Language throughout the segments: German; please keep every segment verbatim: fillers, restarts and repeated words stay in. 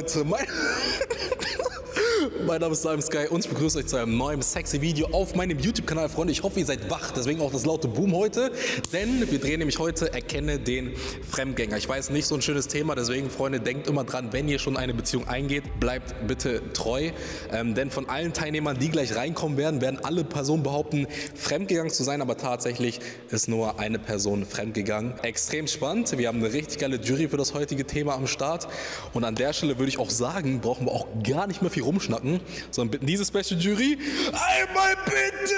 Leute, mein, mein Name ist Simon Sky und ich begrüße euch zu einem neuen sexy Video auf meinem YouTube-Kanal, Freunde. Ich hoffe, ihr seid wach, deswegen auch das laute Boom heute, denn wir drehen nämlich heute Erkenne den Fremdgänger. Ich weiß, nicht so ein schönes Thema, deswegen, Freunde, denkt immer dran, wenn ihr schon eine Beziehung eingeht, bleibt bitte treu, ähm, denn von allen Teilnehmern, die gleich reinkommen werden, werden alle Personen behaupten, fremdgegangen zu sein, aber tatsächlich ist nur eine Person fremdgegangen. Extrem spannend, wir haben eine richtig geile Jury für das heutige Thema am Start und an der Stelle würde ich auch sagen, brauchen wir auch gar nicht mehr viel rumschnacken, sondern bitten diese Special Jury einmal bitte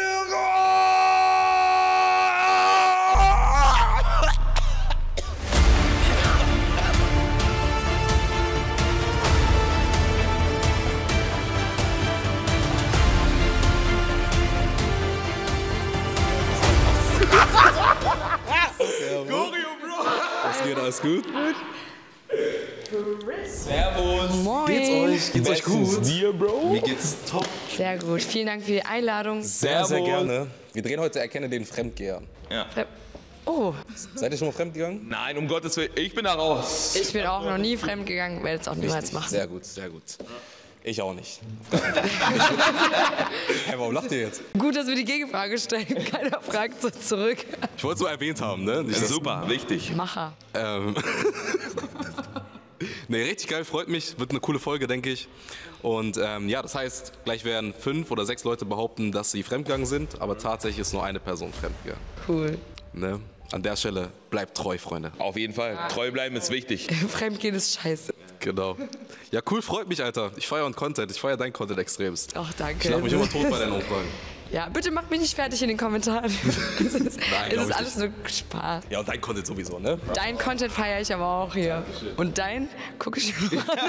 Gorio, Bro! Was geht, alles gut? Servus! Moin! Geht's euch? Geht's euch gut? Dir, Bro? Mir geht's top. Sehr gut. Vielen Dank für die Einladung. Sehr, sehr Servus. gerne. Wir drehen heute Erkenne den Fremdgeher. Ja. Oh, Seid ihr schon mal fremdgegangen? Nein, um Gottes Willen, ich bin da raus. ich bin auch noch nie fremdgegangen, werde es auch niemals machen. Sehr gut, sehr gut. Ich auch nicht. Hey, warum lacht ihr jetzt? Gut, dass wir die Gegenfrage stellen. Keiner fragt so zurück. Ich wollte es so erwähnt haben, ne? Nicht, dass- Super, wichtig. Macher. Ähm. Nee, richtig geil, freut mich. Wird eine coole Folge, denke ich. Und ähm, ja, das heißt, gleich werden fünf oder sechs Leute behaupten, dass sie fremdgegangen sind, aber tatsächlich ist nur eine Person fremdgegangen. Cool. Ne? An der Stelle bleibt treu, Freunde. Auf jeden Fall. Treu bleiben ist wichtig. Fremdgehen ist scheiße. Genau. Ja, cool, freut mich, Alter. Ich feiere euren Content. Ich feiere deinen Content extremst. Ach, Ich danke. lach mich immer tot bei deinen Umfragen. Ja, bitte macht mich nicht fertig in den Kommentaren. Es ist, Nein, es glaub ist ich alles nur Spaß. Ja, und dein Content sowieso, ne? Dein Content feiere ich aber auch hier. Und dein gucke ich mir an.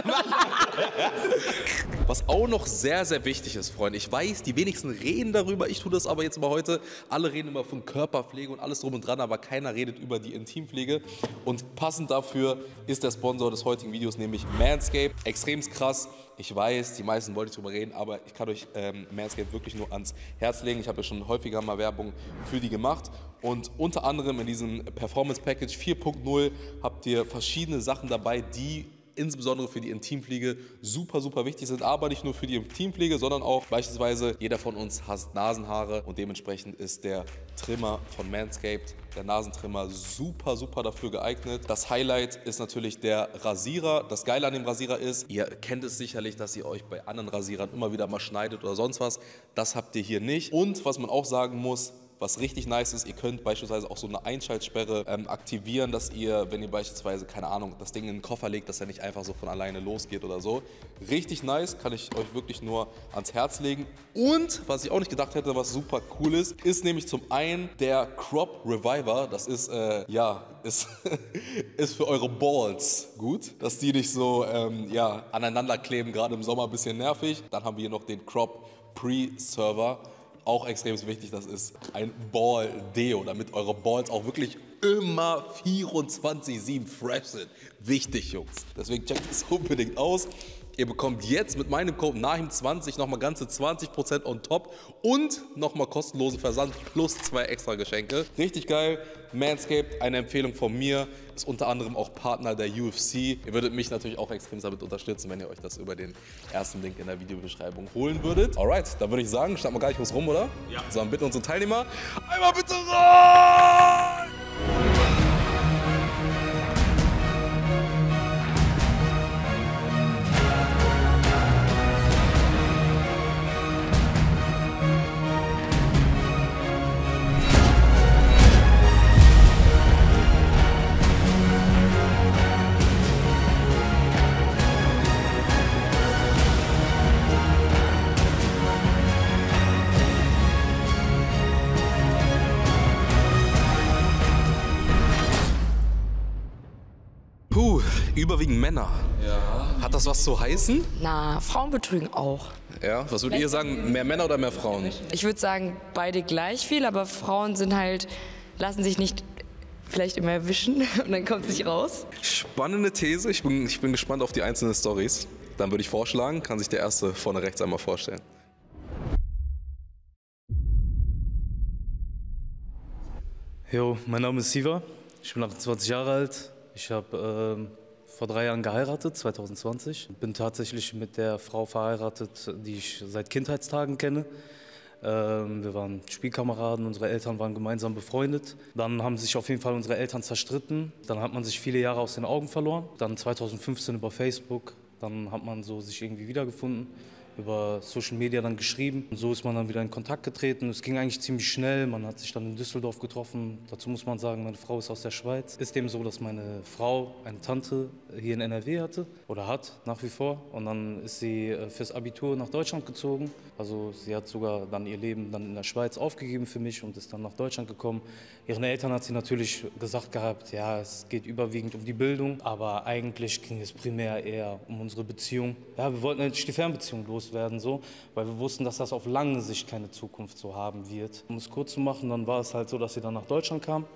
Was auch noch sehr, sehr wichtig ist, Freunde. Ich weiß, die wenigsten reden darüber. Ich tue das aber jetzt mal heute. Alle reden immer von Körperpflege und alles drum und dran, aber keiner redet über die Intimpflege. Und passend dafür ist der Sponsor des heutigen Videos, nämlich Manscaped. Extremst krass. Ich weiß, die meisten wollen nicht drüber reden, aber ich kann euch ähm, Manscaped wirklich nur ans Herz legen. Ich habe ja schon häufiger mal Werbung für die gemacht. Und unter anderem in diesem Performance Package vier Punkt null habt ihr verschiedene Sachen dabei, die insbesondere für die Intimpflege super, super wichtig sind. Aber nicht nur für die Intimpflege, sondern auch beispielsweise jeder von uns hasst Nasenhaare und dementsprechend ist der Trimmer von Manscaped, der Nasentrimmer, super, super dafür geeignet. Das Highlight ist natürlich der Rasierer. Das Geile an dem Rasierer ist, ihr kennt es sicherlich, dass ihr euch bei anderen Rasierern immer wieder mal schneidet oder sonst was. Das habt ihr hier nicht. Und was man auch sagen muss, was richtig nice ist, ihr könnt beispielsweise auch so eine Einschaltsperre ähm, aktivieren, dass ihr, wenn ihr beispielsweise, keine Ahnung, das Ding in den Koffer legt, dass er nicht einfach so von alleine losgeht oder so. Richtig nice, kann ich euch wirklich nur ans Herz legen. Und, was ich auch nicht gedacht hätte, was super cool ist, ist nämlich zum einen der Crop Reviver. Das ist, äh, ja, ist, ist für eure Balls gut, dass die nicht so, ähm, ja, aneinander kleben, gerade im Sommer ein bisschen nervig. Dann haben wir hier noch den Crop Preserver. Auch extrem wichtig, das ist ein Ball-Deo, damit eure Balls auch wirklich immer vierundzwanzig sieben fresh sind. Wichtig, Jungs. Deswegen checkt es unbedingt aus. Ihr bekommt jetzt mit meinem Code Nahim zwanzig nochmal ganze zwanzig Prozent on top und nochmal kostenlosen Versand plus zwei extra Geschenke. Richtig geil. Manscaped, eine Empfehlung von mir, ist unter anderem auch Partner der U F C. Ihr würdet mich natürlich auch extrem damit unterstützen, wenn ihr euch das über den ersten Link in der Videobeschreibung holen würdet. Alright, dann würde ich sagen, starten wir gar nicht groß rum, oder? Ja. Sondern bitten unsere Teilnehmer, einmal bitte rein! Puh, überwiegend Männer. Ja. Hat das was zu heißen? Na, Frauen betrügen auch. Ja, was würdet ihr sagen, mehr Männer oder mehr Frauen? Ich würde sagen, beide gleich viel, aber Frauen sind halt, lassen sich nicht vielleicht immer erwischen und dann kommt es nicht raus. Spannende These, ich bin, ich bin gespannt auf die einzelnen Storys. Dann würde ich vorschlagen, kann sich der Erste vorne rechts einmal vorstellen. Jo, mein Name ist Siva, ich bin achtundzwanzig Jahre alt, ich habe ähm, vor drei Jahren geheiratet, zwanzig zwanzig. Bin tatsächlich mit der Frau verheiratet, die ich seit Kindheitstagen kenne. Ähm, wir waren Spielkameraden, unsere Eltern waren gemeinsam befreundet. Dann haben sich auf jeden Fall unsere Eltern zerstritten. Dann hat man sich viele Jahre aus den Augen verloren. Dann zwanzig fünfzehn über Facebook, dann hat man so sich irgendwie wiedergefunden. Über Social Media dann geschrieben. Und so ist man dann wieder in Kontakt getreten. Es ging eigentlich ziemlich schnell. Man hat sich dann in Düsseldorf getroffen. Dazu muss man sagen, meine Frau ist aus der Schweiz. Ist dem so, dass meine Frau eine Tante hier in N R W hatte oder hat nach wie vor. Und dann ist sie fürs Abitur nach Deutschland gezogen. Also sie hat sogar dann ihr Leben dann in der Schweiz aufgegeben für mich und ist dann nach Deutschland gekommen. Ihren Eltern hat sie natürlich gesagt gehabt, ja, es geht überwiegend um die Bildung, aber eigentlich ging es primär eher um unsere Beziehung. Ja, wir wollten endlich die Fernbeziehung loswerden, so, weil wir wussten, dass das auf lange Sicht keine Zukunft so haben wird. Um es kurz zu machen, dann war es halt so, dass sie dann nach Deutschland kam.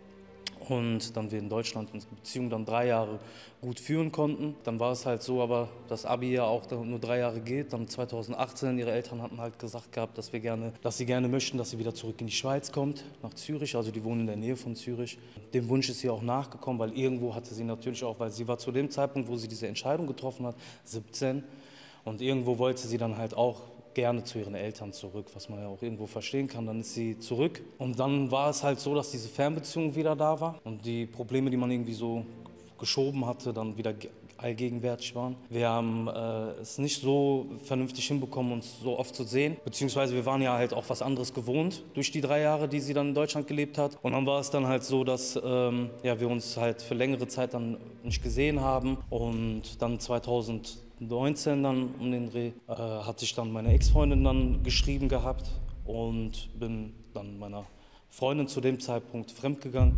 Und dann wir in Deutschland unsere Beziehung dann drei Jahre gut führen konnten. Dann war es halt so, aber das Abi ja auch nur drei Jahre geht. Dann zwanzig achtzehn, ihre Eltern hatten halt gesagt gehabt, dass wir gerne, dass sie gerne möchten, dass sie wieder zurück in die Schweiz kommt, nach Zürich. Also die wohnen in der Nähe von Zürich. Dem Wunsch ist sie auch nachgekommen, weil irgendwo hatte sie natürlich auch, weil sie war zu dem Zeitpunkt, wo sie diese Entscheidung getroffen hat, siebzehn. Und irgendwo wollte sie dann halt auch gerne zu ihren Eltern zurück, was man ja auch irgendwo verstehen kann. Dann ist sie zurück und dann war es halt so, dass diese Fernbeziehung wieder da war und die Probleme, die man irgendwie so geschoben hatte, dann wieder allgegenwärtig waren. Wir haben äh, es nicht so vernünftig hinbekommen, uns so oft zu sehen, beziehungsweise wir waren ja halt auch was anderes gewohnt durch die drei Jahre, die sie dann in Deutschland gelebt hat. Und dann war es dann halt so, dass ähm, ja, wir uns halt für längere Zeit dann nicht gesehen haben und dann zwanzig neunzehn dann um den Dreh äh, hatte ich dann meine Ex-Freundin dann geschrieben gehabt und bin dann meiner Freundin zu dem Zeitpunkt fremdgegangen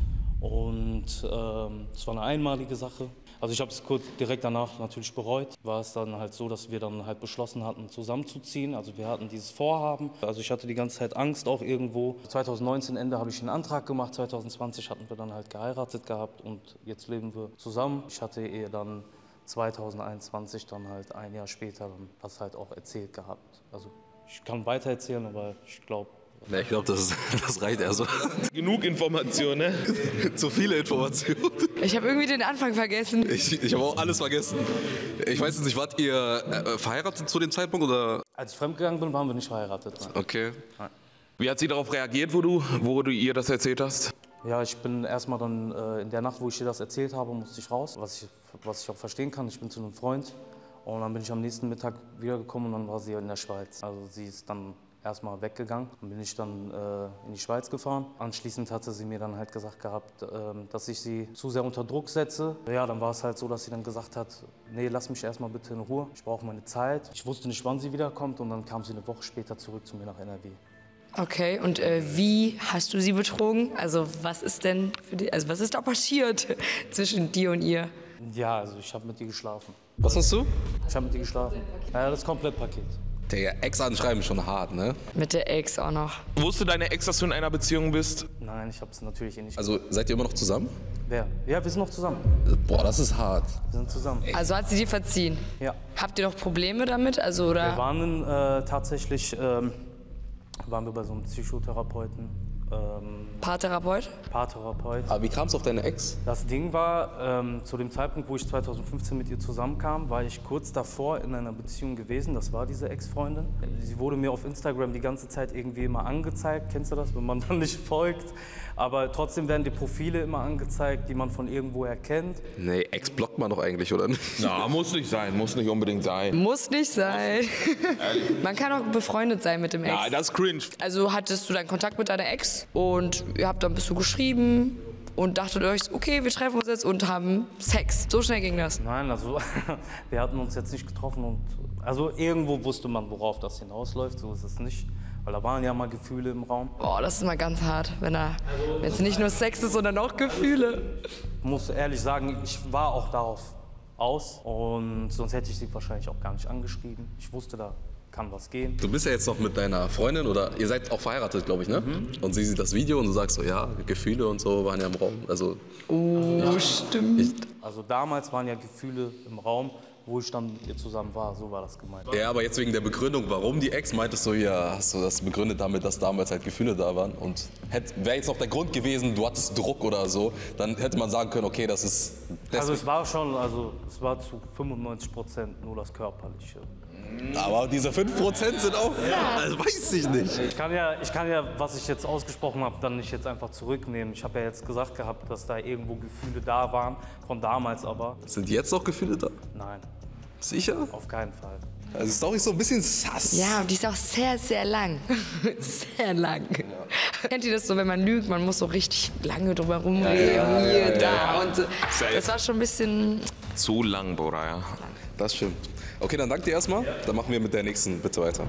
und ähm, es war eine einmalige Sache. Also ich habe es kurz direkt danach natürlich bereut. War es dann halt so, dass wir dann halt beschlossen hatten, zusammenzuziehen. Also wir hatten dieses Vorhaben. Also ich hatte die ganze Zeit Angst auch irgendwo. zwanzig neunzehn Ende habe ich einen Antrag gemacht. zwanzig zwanzig hatten wir dann halt geheiratet gehabt und jetzt leben wir zusammen. Ich hatte ihr dann zwanzig einundzwanzig dann halt ein Jahr später dann das halt auch erzählt gehabt. Also ich kann weiter erzählen, aber ich glaube... Ja, ich glaube, das, das reicht eher so. Genug Informationen, ne? Zu viele Informationen. Ich habe irgendwie den Anfang vergessen. Ich, ich habe auch alles vergessen. Ich weiß jetzt nicht, wart ihr äh, verheiratet zu dem Zeitpunkt oder? Als ich fremdgegangen bin, waren wir nicht verheiratet. Nein. Okay. Nein. Wie hat sie darauf reagiert, wo du, wo du ihr das erzählt hast? Ja, ich bin erstmal dann äh, in der Nacht, wo ich ihr das erzählt habe, musste ich raus, was ich, was ich auch verstehen kann. Ich bin zu einem Freund und dann bin ich am nächsten Mittag wiedergekommen und dann war sie in der Schweiz. Also sie ist dann erstmal weggegangen. Dann bin ich dann äh, in die Schweiz gefahren. Anschließend hatte sie mir dann halt gesagt gehabt, äh, dass ich sie zu sehr unter Druck setze. Ja, dann war es halt so, dass sie dann gesagt hat, nee, lass mich erstmal bitte in Ruhe. Ich brauche meine Zeit. Ich wusste nicht, wann sie wiederkommt und dann kam sie eine Woche später zurück zu mir nach N R W. Okay, und äh, wie hast du sie betrogen? Also was ist denn für die, also was ist da passiert zwischen dir und ihr? Ja, also ich habe mit ihr geschlafen. Was hast du? Ich habe mit ihr geschlafen. Ja, das Komplettpaket. Der Ex anschreiben ist schon hart, ne? Mit der Ex auch noch. Wusste deine Ex, dass du in einer Beziehung bist? Nein, ich habe es natürlich eh nicht. Also seid ihr immer noch zusammen? Wer? Ja, wir sind noch zusammen. Boah, das ist hart. Wir sind zusammen. Also hat sie dir verziehen? Ja. Habt ihr noch Probleme damit? Also, oder? Wir waren äh, tatsächlich ähm, waren wir bei so einem Psychotherapeuten, ähm, Paartherapeut? Paartherapeut. Aber wie kam es auf deine Ex? Das Ding war, ähm, zu dem Zeitpunkt, wo ich zwanzig fünfzehn mit ihr zusammenkam, war ich kurz davor in einer Beziehung gewesen. Das war diese Ex-Freundin. Sie wurde mir auf Instagram die ganze Zeit irgendwie immer angezeigt. Kennst du das, wenn man dann nicht folgt? Aber trotzdem werden die Profile immer angezeigt, die man von irgendwoher kennt. Nee, Ex blockt man doch eigentlich, oder nicht? Na, muss nicht sein, muss nicht unbedingt sein. Muss nicht sein. Man kann auch befreundet sein mit dem Ex. Ja, das ist cringe. Also hattest du dann Kontakt mit deiner Ex und ihr habt dann ein bisschen geschrieben und dachtet euch, okay, wir treffen uns jetzt und haben Sex. So schnell ging das. Nein, also wir hatten uns jetzt nicht getroffen und also irgendwo wusste man, worauf das hinausläuft. So ist es nicht, weil da waren ja mal Gefühle im Raum. Boah, das ist mal ganz hart, wenn er, wenn es nicht nur Sex ist, sondern auch Gefühle. Ich muss ehrlich sagen, ich war auch darauf aus und sonst hätte ich sie wahrscheinlich auch gar nicht angeschrieben. Ich wusste, da kann was gehen. Du bist ja jetzt noch mit deiner Freundin oder ihr seid auch verheiratet, glaube ich, ne? Mhm. Und sie sieht das Video und du sagst so, ja, Gefühle und so waren ja im Raum. Also, oh, ja. Stimmt. Also damals waren ja Gefühle im Raum, wo ich dann mit ihr zusammen war, so war das gemeint. Ja, aber jetzt wegen der Begründung, warum die Ex, meintest du ja, hast du das begründet damit, dass damals halt Gefühle da waren und wäre jetzt noch der Grund gewesen, du hattest Druck oder so, dann hätte man sagen können, okay, das ist deswegen. Also es war schon, also es war zu fünfundneunzig Prozent nur das Körperliche. Aber diese fünf Prozent sind auch, ja. Also weiß ich nicht. Ich kann, ja, ich kann ja, was ich jetzt ausgesprochen habe, dann nicht jetzt einfach zurücknehmen. Ich habe ja jetzt gesagt gehabt, dass da irgendwo Gefühle da waren, von damals aber. Sind jetzt noch Gefühle da? Nein. Sicher? Auf keinen Fall. Also die Story ist so ein bisschen sass. Ja, die ist auch sehr, sehr lang. sehr lang. Ja. Kennt ihr das so, wenn man lügt, man muss so richtig lange drüber rumreden, ja, ja, hier, ja, da ja. und so. Das war schon ein bisschen... Zu lang, Bruder, ja. Das stimmt. Okay, dann danke dir erstmal. Ja. Dann machen wir mit der nächsten bitte weiter.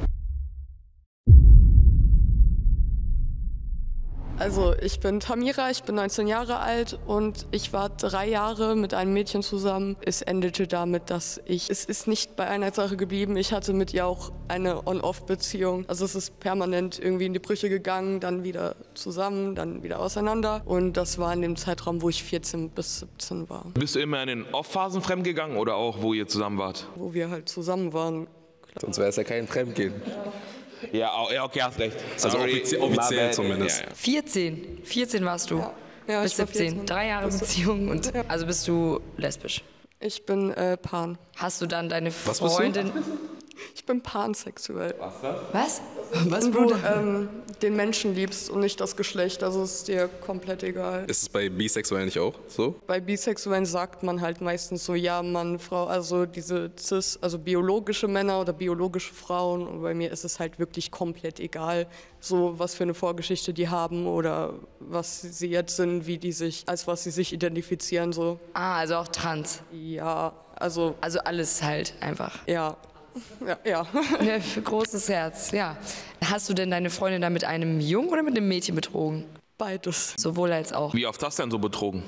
Also ich bin Tamira, ich bin neunzehn Jahre alt und ich war drei Jahre mit einem Mädchen zusammen. Es endete damit, dass ich, es ist nicht bei einer Sache geblieben. Ich hatte mit ihr auch eine On-Off-Beziehung. Also es ist permanent irgendwie in die Brüche gegangen, dann wieder zusammen, dann wieder auseinander. Und das war in dem Zeitraum, wo ich vierzehn bis siebzehn war. Bist du immer in den Off-Phasen fremdgegangen oder auch, wo ihr zusammen wart? Wo wir halt zusammen waren. Sonst wäre es ja kein Fremdgehen. Ja, ja, okay, hast recht. Also offizie offiziell zumindest. Ja, ja. vierzehn. vierzehn warst du. Ja. Ja, bis ich war siebzehn. vierzehn. Drei Jahre Beziehung und Ja. also bist du lesbisch. Ich bin äh, pan. Hast du dann deine Was bist du? Freundin... Ich bin pansexuell. Was? Was, Wenn du Bruder? ähm, den Menschen liebst und nicht das Geschlecht, also ist dir komplett egal. Ist es bei Bisexuellen nicht auch so? Bei Bisexuellen sagt man halt meistens so, ja, Mann, Frau, also diese cis, also biologische Männer oder biologische Frauen. Und bei mir ist es halt wirklich komplett egal, so was für eine Vorgeschichte die haben oder was sie jetzt sind, wie die sich, als was sie sich identifizieren, so. Ah, also auch trans. Ja, also, Also alles halt einfach. ja, ja, ja. Ja, für großes Herz, ja. Hast du denn deine Freundin da mit einem Jungen oder mit einem Mädchen betrogen? Beides. Sowohl als auch. Wie oft hast du denn so betrogen?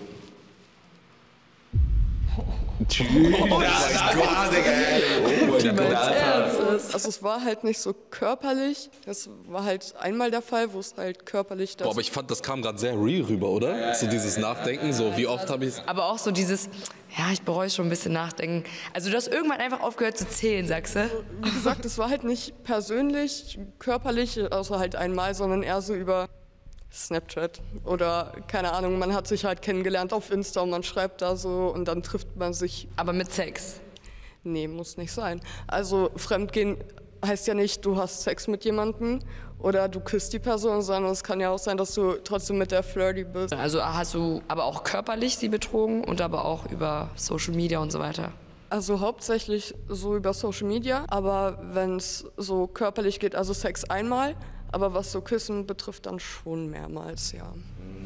Also es war halt nicht so körperlich, das war halt einmal der Fall, wo es halt körperlich... Das Boah, aber ich fand, das kam gerade sehr real rüber, oder? Ja, so dieses Nachdenken, so wie oft habe ich... Aber auch so dieses, ja, ich bereue schon ein bisschen nachdenken. Also du hast irgendwann einfach aufgehört zu zählen, sagst du? Wie gesagt, es war halt nicht persönlich, körperlich, außer halt einmal, sondern eher so über Snapchat oder keine Ahnung, man hat sich halt kennengelernt auf Insta und man schreibt da so und dann trifft man sich. Aber mit Sex? Nee, muss nicht sein. Also Fremdgehen heißt ja nicht, du hast Sex mit jemandem oder du küsst die Person, sondern es kann ja auch sein, dass du trotzdem mit der flirty bist. Also hast du aber auch körperlich sie betrogen und aber auch über Social Media und so weiter? Also hauptsächlich so über Social Media, aber wenn es so körperlich geht, also Sex einmal, aber was so Küssen betrifft, dann schon mehrmals, ja.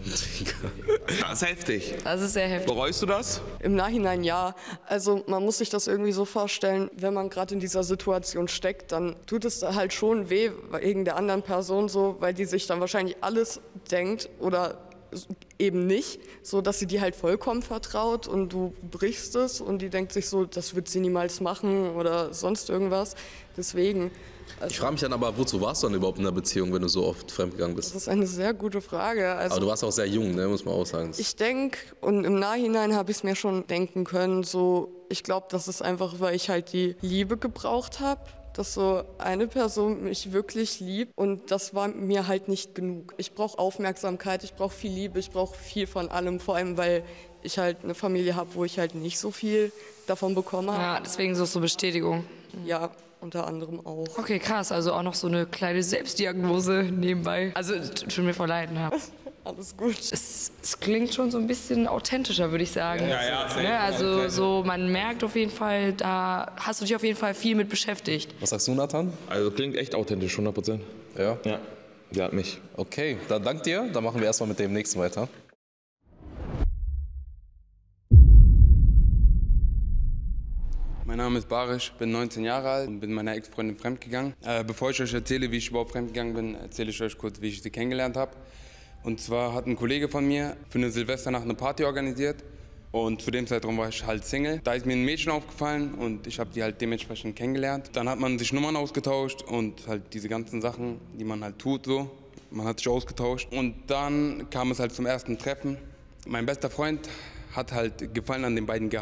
Das ist heftig. Das ist sehr heftig. Bereust du das? Im Nachhinein ja. Also man muss sich das irgendwie so vorstellen, wenn man gerade in dieser Situation steckt, dann tut es da halt schon weh wegen der anderen Person so, weil die sich dann wahrscheinlich alles denkt oder eben nicht, so dass sie dir halt vollkommen vertraut und du brichst es und die denkt sich so, das wird sie niemals machen oder sonst irgendwas. Deswegen. Also, ich frage mich dann aber, wozu warst du dann überhaupt in einer Beziehung, wenn du so oft fremdgegangen bist? Das ist eine sehr gute Frage. Also, aber du warst auch sehr jung, ne, muss man auch sagen. Ich denke, und im Nachhinein habe ich es mir schon denken können, so, ich glaube, das ist einfach, weil ich halt die Liebe gebraucht habe, dass so eine Person mich wirklich liebt und das war mir halt nicht genug. Ich brauche Aufmerksamkeit, ich brauche viel Liebe, ich brauche viel von allem, vor allem, weil ich halt eine Familie habe, wo ich halt nicht so viel davon bekomme. Ja, deswegen so so Bestätigung. Ja, unter anderem auch. Okay, krass, also auch noch so eine kleine Selbstdiagnose nebenbei. Also, tut mir voll leid. Ne? Alles gut. Es, es klingt schon so ein bisschen authentischer, würde ich sagen. Ja, ja, safe. Ne? Also, so, man merkt auf jeden Fall, da hast du dich auf jeden Fall viel mit beschäftigt. Was sagst du, Nathan? Also klingt echt authentisch, hundert Prozent. Ja? Ja, die hat mich. Okay, dann dank dir. Dann machen wir erstmal mit dem nächsten weiter. Mein Name ist Barisch, bin neunzehn Jahre alt und bin meiner Ex-Freundin fremdgegangen. Äh, bevor ich euch erzähle, wie ich überhaupt fremdgegangen bin, erzähle ich euch kurz, wie ich sie kennengelernt habe. Und zwar hat ein Kollege von mir für eine Silvesternacht eine Party organisiert und zu dem Zeitraum war ich halt Single. Da ist mir ein Mädchen aufgefallen und ich habe die halt dementsprechend kennengelernt. Dann hat man sich Nummern ausgetauscht und halt diese ganzen Sachen, die man halt tut so. Man hat sich ausgetauscht und dann kam es halt zum ersten Treffen. Mein bester Freund hat halt Gefallen an den beiden gehabt.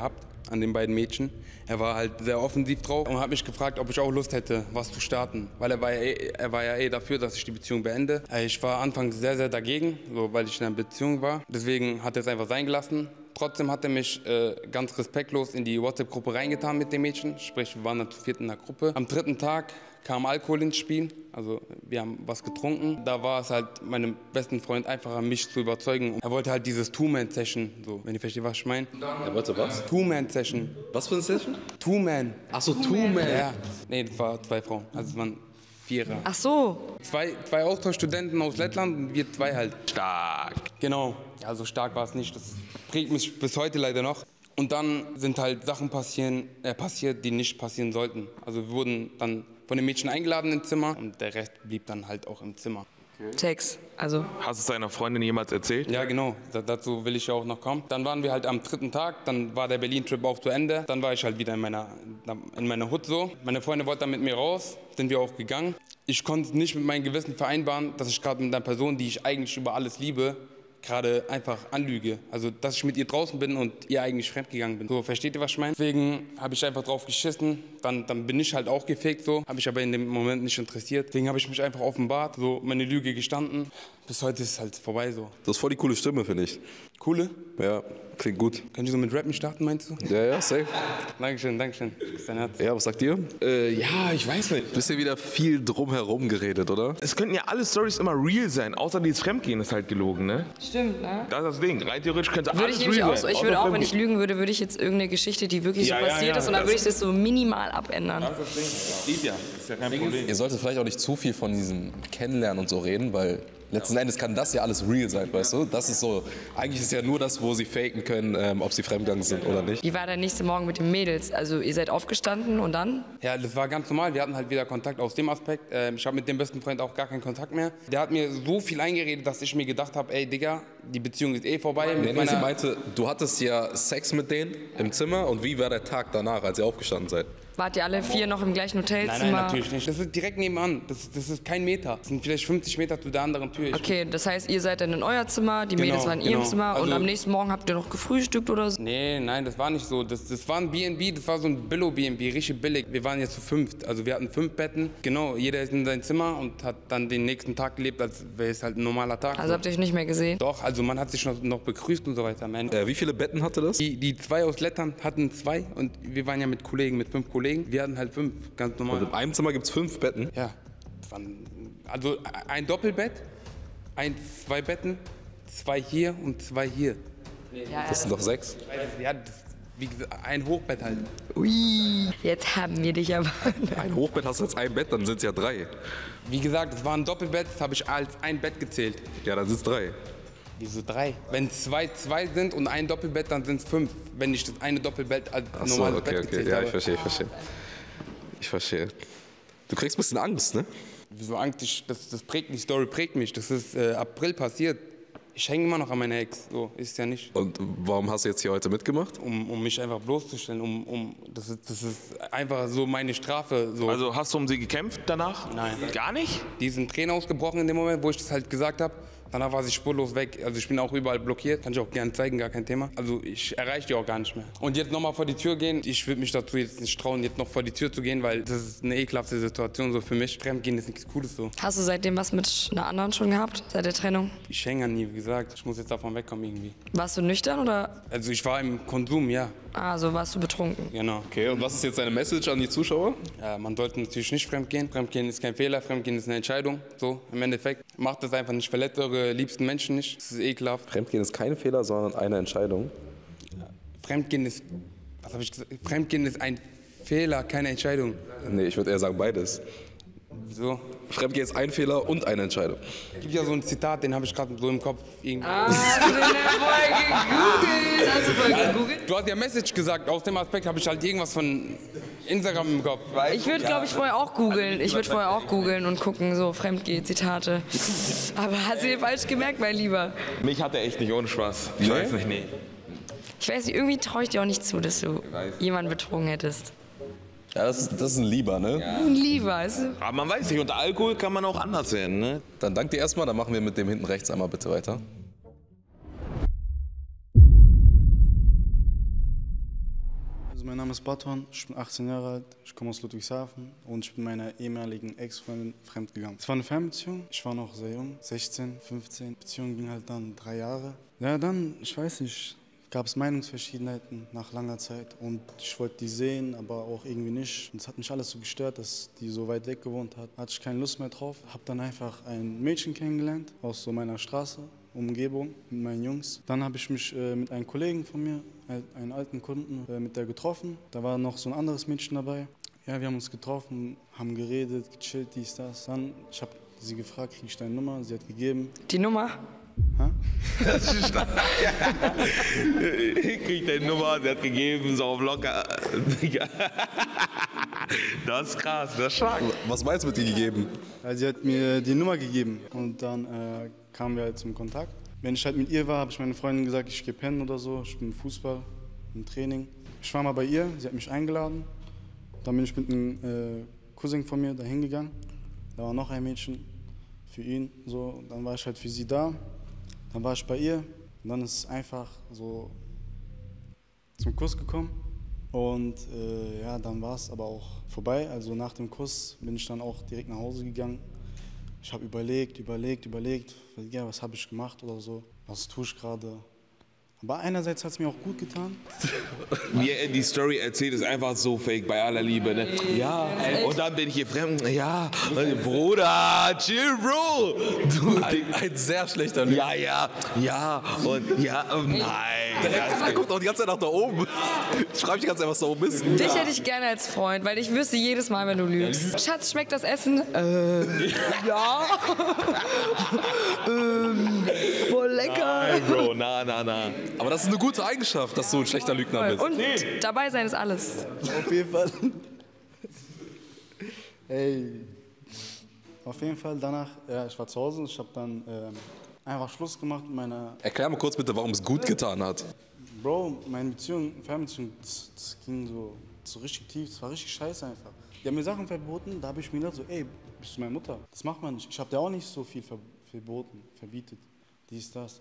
an den beiden Mädchen. Er war halt sehr offensiv drauf und hat mich gefragt, ob ich auch Lust hätte, was zu starten. Weil er war ja eh, er war ja eh dafür, dass ich die Beziehung beende. Ich war anfangs sehr, sehr dagegen, so, weil ich in einer Beziehung war. Deswegen hat er es einfach sein gelassen. Trotzdem hat er mich äh, ganz respektlos in die WhatsApp-Gruppe reingetan mit den Mädchen. Sprich, wir waren dann zu viert in der Gruppe. Am dritten Tag kam Alkohol ins Spiel. Also wir haben was getrunken. Da war es halt meinem besten Freund einfacher, mich zu überzeugen. Er wollte halt dieses Two-Man-Session, so, wenn ihr versteht, was ich meine. Er wollte was? Two-Man-Session. Was für eine Session? Two-Man. Ach so, Two-Man. Ja, nee, das war zwei Frauen. Also es waren Vierer. Ach so. Zwei, zwei Austauschstudenten aus Lettland und wir zwei halt. Stark. Genau. Ja, so stark war es nicht. Das prägt mich bis heute leider noch. Und dann sind halt Sachen passieren, äh, passiert, die nicht passieren sollten. Also wir wurden dann von den Mädchen eingeladen ins Zimmer und der Rest blieb dann halt auch im Zimmer. Sex, also. Hast du es deiner Freundin jemals erzählt? Ja, genau. Da, dazu will ich ja auch noch kommen. Dann waren wir halt am dritten Tag, dann war der Berlin-Trip auch zu Ende. Dann war ich halt wieder in meiner, in meiner Hut so. Meine Freundin wollte dann mit mir raus, sind wir auch gegangen. Ich konnte nicht mit meinem Gewissen vereinbaren, dass ich gerade mit einer Person, die ich eigentlich über alles liebe, gerade einfach anlüge. Also, dass ich mit ihr draußen bin und ihr eigentlich fremdgegangen bin. So, versteht ihr, was ich meine? Deswegen habe ich einfach drauf geschissen. Dann, dann bin ich halt auch gefegt so. Habe ich aber in dem Moment nicht interessiert. Deswegen habe ich mich einfach offenbart, so meine Lüge gestanden. Bis heute ist es halt vorbei so. Das ist voll die coole Stimme, finde ich. Coole? Ja, klingt gut. Können Sie so mit Rappen starten, meinst du? Ja, ja, safe. Dankeschön, Dankeschön. Das ist dein Herz. Ja, was sagt ihr? Äh, ja, ich weiß nicht. Bisschen wieder viel drumherum geredet, oder? Es könnten ja alle Storys immer real sein, außer dieses Fremdgehen ist halt gelogen, ne? Stimmt, ne? Das ist das Ding. Rein theoretisch könnte Würde alles ich nämlich real auch so. sein. Ich außer würde auch, wenn ich Fremdgehen. lügen würde, würde ich jetzt irgendeine Geschichte, die wirklich Ja, so ja, passiert ja, ist, und dann das- würde ich das so minimal abändern. Das ist das Ding. Geht ja. Ist ja kein Problem. Ihr solltet vielleicht auch nicht zu viel von diesem Kennenlernen und so reden, weil letzten Endes kann das ja alles real sein, weißt du? Das ist so, eigentlich ist ja nur das, wo sie faken können, ähm, ob sie fremdgegangen sind oder nicht. Wie war der nächste Morgen mit den Mädels? Also ihr seid aufgestanden und dann? Ja, das war ganz normal. Wir hatten halt wieder Kontakt aus dem Aspekt. Ähm, ich habe mit dem besten Freund auch gar keinen Kontakt mehr. Der hat mir so viel eingeredet, dass ich mir gedacht habe, ey Digga, die Beziehung ist eh vorbei. Nee, Mit nee, sie meiner- meinte, du hattest ja Sex mit denen im Zimmer und wie war der Tag danach, als ihr aufgestanden seid? Wart ihr alle vier noch im gleichen Hotelzimmer? Nein, nein, natürlich nicht. Das ist direkt nebenan. Das, das ist kein Meter. Das sind vielleicht fünfzig Meter zu der anderen Tür. Ich Okay, das heißt, ihr seid dann in euer Zimmer, die Genau, Mädels waren in ihrem genau. Zimmer und Also- am nächsten Morgen habt ihr noch gefrühstückt oder so? Nee, nein, das war nicht so. Das, das war ein B and B, das war so ein Billo-B and B, richtig billig. Wir waren jetzt zu fünft, also wir hatten fünf Betten. Genau, jeder ist in sein Zimmer und hat dann den nächsten Tag gelebt, als wäre es halt ein normaler Tag. Also habt ihr euch nicht mehr gesehen? Doch, also man hat sich noch, noch begrüßt und so weiter. Man. Äh, wie viele Betten hatte das? Die, die zwei aus Lettland hatten zwei und wir waren ja mit Kollegen, mit fünf Kollegen. Wir hatten halt fünf, ganz normal. Und in einem Zimmer gibt es fünf Betten. Ja, das waren, also ein Doppelbett, ein, zwei Betten, zwei hier und zwei hier. Das sind doch sechs. Ja, das, wie gesagt, ein Hochbett halt. Ui, jetzt haben wir dich aber. Ein Hochbett hast du jetzt ein Bett, dann sind es ja drei. Wie gesagt, es war ein Doppelbett, das habe ich als ein Bett gezählt. Ja, dann sind es drei. Wieso drei? Wenn zwei zwei sind und ein Doppelbett, dann sind es fünf. Wenn ich das eine Doppelbett als Ach so, normales okay, Bett okay. gezählt Ja, habe. ich verstehe, ich verstehe. Ich verstehe. Du kriegst ein bisschen Angst, ne? Wieso Angst? Ich, das, das prägt, die Story prägt mich. Das ist äh, April passiert. Ich hänge immer noch an meiner Ex. So ist ja nicht. Und warum hast du jetzt hier heute mitgemacht? Um, um mich einfach bloßzustellen. Um, um, das, ist, das ist einfach so meine Strafe. So. Also hast du um sie gekämpft danach? Nein. Gar nicht? Die sind Tränen ausgebrochen in dem Moment, wo ich das halt gesagt habe. Danach war sie spurlos weg. Also ich bin auch überall blockiert. Kann ich auch gerne zeigen, gar kein Thema. Also ich erreiche die auch gar nicht mehr. Und jetzt nochmal vor die Tür gehen. Ich würde mich dazu jetzt nicht trauen, jetzt noch vor die Tür zu gehen, weil das ist eine ekelhafte Situation so für mich. Fremdgehen ist nichts Cooles so. Hast du seitdem was mit einer anderen schon gehabt, seit der Trennung? Ich hänge an nie, wie gesagt. Ich muss jetzt davon wegkommen irgendwie. Warst du nüchtern oder? Also ich war im Konsum, ja. Ah, so warst du betrunken. Genau. Okay, und was ist jetzt deine Message an die Zuschauer? Ja, man sollte natürlich nicht fremdgehen. Fremdgehen ist kein Fehler, Fremdgehen ist eine Entscheidung. So, im Endeffekt. Macht das einfach nicht, verletzt eure liebsten Menschen nicht. Das ist ekelhaft. Fremdgehen ist kein Fehler, sondern eine Entscheidung. Fremdgehen ist, was habe ich gesagt? Fremdgehen ist ein Fehler, keine Entscheidung. Nee, ich würde eher sagen beides. So. Fremdgehen ist ein Fehler und eine Entscheidung. Es gibt ja so ein Zitat, den habe ich gerade so im Kopf. Irgendwie. Ah, hast du denn vorher gegoogelt? Hast du vorher gegoogelt? Du hast ja Message gesagt, aus dem Aspekt habe ich halt irgendwas von Instagram im Kopf. Ich würde, glaube ich, vorher auch googeln. Ich würde vorher auch googeln und gucken, so Fremdgeh-Zitate. Aber hast du dir falsch gemerkt, mein Lieber? Mich hat er echt nicht, ohne Spaß. Ich weiß nicht, nee. Ich weiß nicht, irgendwie traue ich dir auch nicht zu, dass du jemanden betrogen hättest. Ja, das ist, das ist ein Lieber, ne? Lieber, weißt du? Aber man weiß nicht, unter Alkohol kann man auch anders werden, ne? Dann dank dir erstmal, dann machen wir mit dem hinten rechts einmal bitte weiter. Also mein Name ist Baton, ich bin achtzehn Jahre alt, ich komme aus Ludwigshafen und ich bin meiner ehemaligen Ex-Freundin fremdgegangen. Es war eine Fernbeziehung, ich war noch sehr jung, sechzehn, fünfzehn. Die Beziehung ging halt dann drei Jahre. Ja, dann, ich weiß nicht, gab es Meinungsverschiedenheiten nach langer Zeit und ich wollte die sehen, aber auch irgendwie nicht. Und es hat mich alles so gestört, dass die so weit weg gewohnt hat. Hatte ich keine Lust mehr drauf. Hab dann einfach ein Mädchen kennengelernt aus so meiner Straße, Umgebung mit meinen Jungs. Dann habe ich mich äh, mit einem Kollegen von mir, einen alten Kunden, äh, mit der getroffen. Da war noch so ein anderes Mädchen dabei. Ja, wir haben uns getroffen, haben geredet, gechillt, dies, das. Dann, ich habe sie gefragt, kriege ich deine Nummer? Sie hat gegeben. Die Nummer? Hä? Das ist stark. Ich krieg deine Nummer, sie hat gegeben, so auf locker. Das ist krass, das ist stark. Was meinst du mit dir gegeben? Also sie hat mir die Nummer gegeben und dann äh, kamen wir halt zum Kontakt. Wenn ich halt mit ihr war, habe ich meine Freundin gesagt, ich gehe pennen oder so, ich bin im Fußball, im Training. Ich war mal bei ihr, sie hat mich eingeladen. Dann bin ich mit einem äh, Cousin von mir da hingegangen. Da war noch ein Mädchen für ihn. So. Dann war ich halt für sie da. Dann war ich bei ihr. Und dann ist es einfach so zum Kuss gekommen. Und äh, ja, dann war es aber auch vorbei. Also nach dem Kuss bin ich dann auch direkt nach Hause gegangen. Ich habe überlegt, überlegt, überlegt, ja, was habe ich gemacht oder so, was tue ich gerade. Aber einerseits hat es mir auch gut getan. Wie er die Story erzählt, ist einfach so fake, bei aller Liebe. Ne? Ja, und dann bin ich hier fremd. Ja, Bruder, chill, Bro. Du, Ein, ein sehr schlechter Lüge. ja, ja, ja, und ja, oh nein. Er guckt auch die ganze Zeit nach da oben. Ich frage mich die ganze Zeit, was da oben ist. Dich hätte ich gerne als Freund, weil ich wüsste jedes Mal, wenn du lügst. Schatz, schmeckt das Essen? Äh, ja. ähm, voll lecker. Nein, Bro, na, na, na. Aber das ist eine gute Eigenschaft, dass du ein schlechter Lügner bist. Und dabei sein ist alles. Auf jeden Fall. Hey. Auf jeden Fall danach, ja, ich war zu Hause, ich habe dann ähm, einfach Schluss gemacht mit meiner... Erklär mal kurz bitte, warum es gut getan hat. Bro, meine Beziehung, Fernbeziehung, das, das ging so, so richtig tief, das war richtig scheiße einfach. Die haben mir Sachen verboten, da habe ich mir gedacht so, ey, bist du meine Mutter? Das macht man nicht. Ich habe dir auch nicht so viel ver verboten, verbietet, dies, das.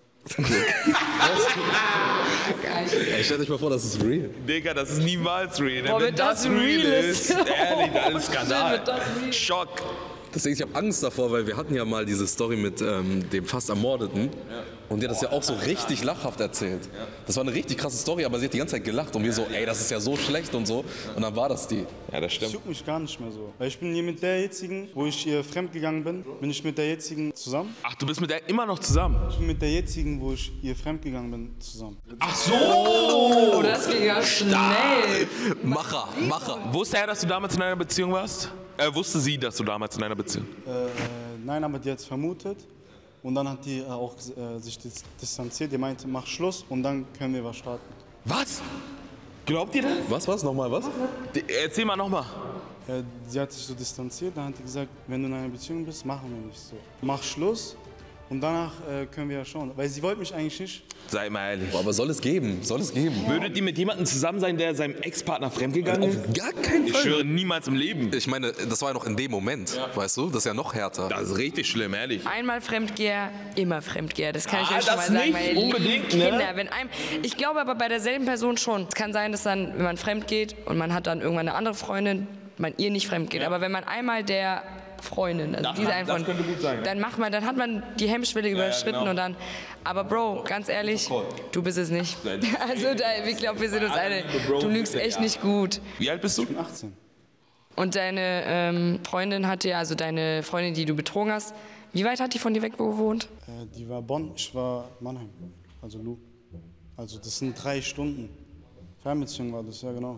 Ey, stellt euch mal vor, das ist real. Digga, das ist niemals real. Ne? Boah, wenn das real ist. Ehrlich, das ist Skandal. Wird das real? Schock. Deswegen, ich habe Angst davor, weil wir hatten ja mal diese Story mit ähm, dem fast Ermordeten. Und die hat das ja auch so richtig lachhaft erzählt. Das war eine richtig krasse Story, aber sie hat die ganze Zeit gelacht. Und wir so, ey, das ist ja so schlecht und so. Und dann war das die. Ja, das Das stimmt. juckt mich gar nicht mehr so. Weil ich bin hier mit der jetzigen, wo ich hier fremdgegangen bin, bin ich mit der jetzigen zusammen. Ach, du bist mit der immer noch zusammen? Ich bin mit der jetzigen, wo ich hier fremdgegangen bin, zusammen. Ach so! Oh, das ging ja schnell. Macher, Macher. Wusste er, dass du damals in einer Beziehung warst? Äh, wusste sie, dass du damals in einer Beziehung Äh, nein, aber die hat es vermutet. Und dann hat die äh, auch äh, sich dis distanziert. Die meinte, mach Schluss und dann können wir was starten. Was? Glaubt ihr das? Was, was, nochmal, was? Die- Erzähl mal nochmal. Äh, sie hat sich so distanziert, dann hat die gesagt, wenn du in einer Beziehung bist, machen wir nicht so. Mach Schluss und danach äh, können wir ja schauen. Weil sie wollte mich eigentlich nicht. Sei mal ehrlich. Boah, aber soll es geben? Soll es geben? Würdet ihr mit jemandem zusammen sein, der seinem Ex-Partner fremdgegangen ist? Auf gar keinen Ich Fall. schwöre, niemals im Leben. Ich meine, das war ja noch in dem Moment, weißt du? Das ist ja noch härter. Das ist richtig schlimm, ehrlich. Einmal Fremdgeher, immer Fremdgeher. Das kann ich Ah, euch schon das mal sagen. nicht meine unbedingt, lieben ne? Kinder. Wenn einem, ich glaube aber bei derselben Person schon. Es kann sein, dass dann, wenn man fremd geht und man hat dann irgendwann eine andere Freundin, man ihr nicht fremd geht. Aber wenn man einmal der Freundin, also diese eine Freundin, könnte gut sein, ja. dann macht man, dann hat man die Hemmschwelle überschritten genau. und dann. Aber Bro, ganz ehrlich, du bist es nicht. Also da, ich glaube, wir sind uns eine. Du lügst echt nicht gut. Wie alt bist du? Ich bin achtzehn. Und deine ähm, Freundin hat dir, also deine Freundin, die du betrogen hast, wie weit hat die von dir weg gewohnt? Äh, die war Bonn, ich war Mannheim. Also Lu. Also das sind drei Stunden. Fernbeziehung war das, ja genau.